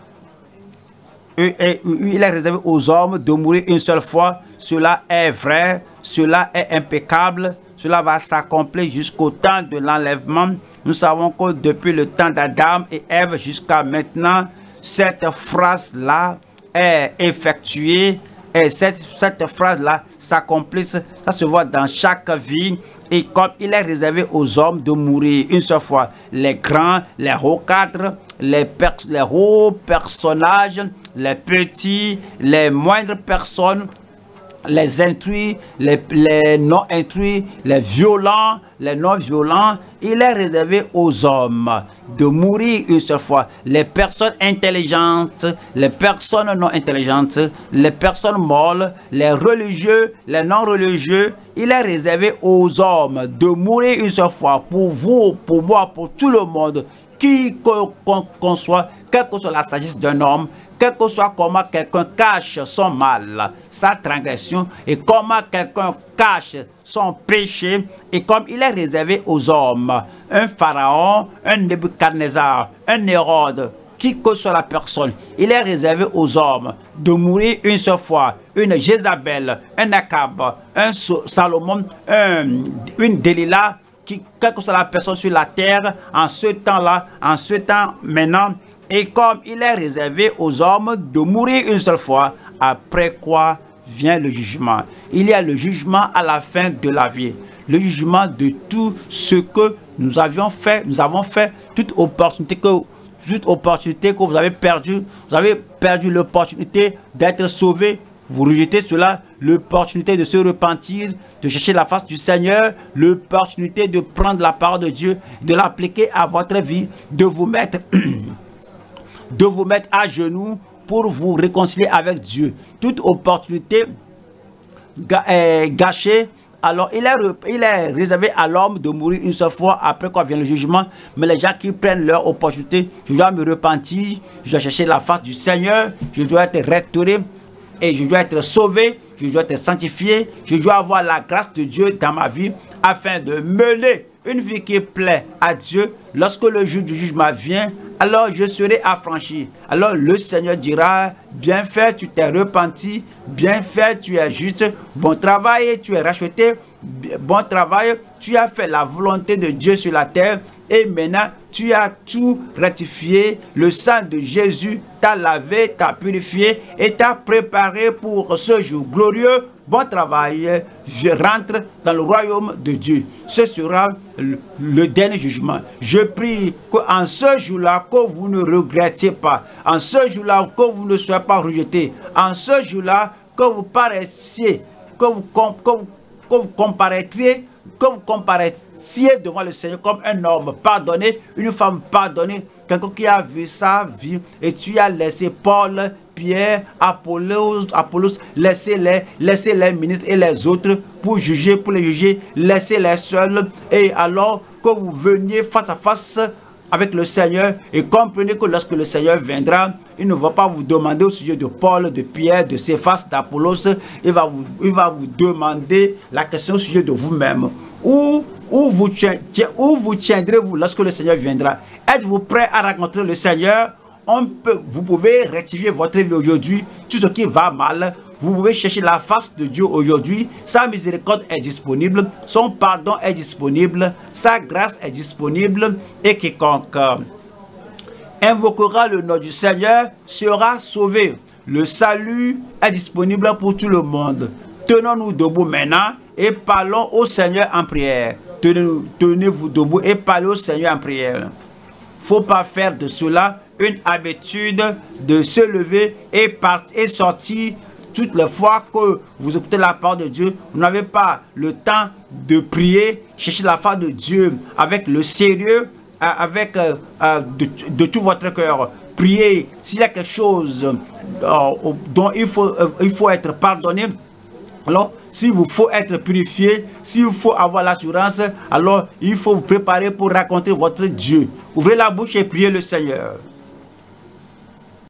Et, et, il est réservé aux hommes de mourir une seule fois. Cela est vrai, cela est impeccable. Cela va s'accomplir jusqu'au temps de l'enlèvement. Nous savons que depuis le temps d'Adam et Ève jusqu'à maintenant, cette phrase-là est effectuée. Et cette, cette phrase-là s'accomplit, ça se voit dans chaque vie. Et comme il est réservé aux hommes de mourir une seule fois, les grands, les hauts cadres, les, pers les hauts personnages, les petits, les moindres personnes, les intrus, les, les non-intrus, les violents, les non-violents, il est réservé aux hommes de mourir une seule fois. Les personnes intelligentes, les personnes non intelligentes, les personnes molles, les religieux, les non-religieux, il est réservé aux hommes de mourir une seule fois. Pour vous, pour moi, pour tout le monde, qui qu'on soit, quelle que soit la sagesse d'un homme, quel que soit comment quelqu'un cache son mal, sa transgression, et comment quelqu'un cache son péché, et comme il est réservé aux hommes, un pharaon, un Nebuchadnezzar, un Hérode, qui que soit la personne, il est réservé aux hommes de mourir une seule fois, une Jézabel, un Akab, un Salomon, un, une Delilah, qui, quelle que soit la personne sur la terre, en ce temps-là, en ce temps maintenant, et comme il est réservé aux hommes de mourir une seule fois, après quoi vient le jugement. Il y a le jugement à la fin de la vie. Le jugement de tout ce que nous avions fait, nous avons fait, toute opportunité que, toute opportunité que vous avez perdue, vous avez perdu l'opportunité d'être sauvé. Vous rejetez cela, l'opportunité de se repentir, de chercher la face du Seigneur, l'opportunité de prendre la parole de Dieu, de l'appliquer à votre vie, de vous mettre, de vous mettre à genoux pour vous réconcilier avec Dieu. Toute opportunité gâchée, alors il est, il est réservé à l'homme de mourir une seule fois, après quoi vient le jugement. Mais les gens qui prennent leur opportunité, je dois me repentir, je dois chercher la face du Seigneur, je dois être restauré, et je dois être sauvé, je dois être sanctifié, je dois avoir la grâce de Dieu dans ma vie afin de mener une vie qui plaît à Dieu. Lorsque le jour du jugement vient, alors je serai affranchi. Alors le Seigneur dira, bien fait, tu t'es repenti, bien fait, tu es juste, bon travail, tu es racheté, bon travail, tu as fait la volonté de Dieu sur la terre, et maintenant tu as tout rectifié. Le sang de Jésus t'a lavé, t'a purifié et t'a préparé pour ce jour glorieux. Bon travail, je rentre dans le royaume de Dieu. Ce sera le, le dernier jugement. Je prie qu'en ce jour-là, que vous ne regrettiez pas. En ce jour-là, que vous ne soyez pas rejetés. En ce jour-là, que vous paraissiez, que vous, que vous, que vous comparaîtriez que vous comparaissiez devant le Seigneur comme un homme pardonné, une femme pardonnée, quelqu'un qui a vu sa vie, et tu as laissé Paul, Pierre, Apollos, Apollos laissez les, laissez les ministres et les autres pour juger, pour les juger, laissez-les seuls, et alors que vous veniez face à face avec le Seigneur, et comprenez que lorsque le Seigneur viendra, il ne va pas vous demander au sujet de Paul, de Pierre, de Céphas, d'Apollos, il va vous, il va vous demander la question au sujet de vous-même. Où, où, vous, où vous tiendrez-vous lorsque le Seigneur viendra? Êtes-vous prêt à rencontrer le Seigneur? On peut, vous pouvez rectifier votre vie aujourd'hui, tout ce qui va mal. Vous pouvez chercher la face de Dieu aujourd'hui. Sa miséricorde est disponible, son pardon est disponible, sa grâce est disponible. Et quiconque invoquera le nom du Seigneur sera sauvé. Le salut est disponible pour tout le monde. Tenons-nous debout maintenant et parlons au Seigneur en prière. Tenez-vous debout et parlez au Seigneur en prière. Faut pas faire de cela une habitude de se lever et partir et sortir toutes les fois que vous écoutez la parole de Dieu. Vous n'avez pas le temps de prier, chercher la face de Dieu avec le sérieux, avec euh, de, de tout votre cœur. Priez s'il y a quelque chose euh, dont il faut, euh, il faut être pardonné. Alors, s'il vous faut être purifié, s'il faut avoir l'assurance, alors il faut vous préparer pour rencontrer votre Dieu. Ouvrez la bouche et priez le Seigneur.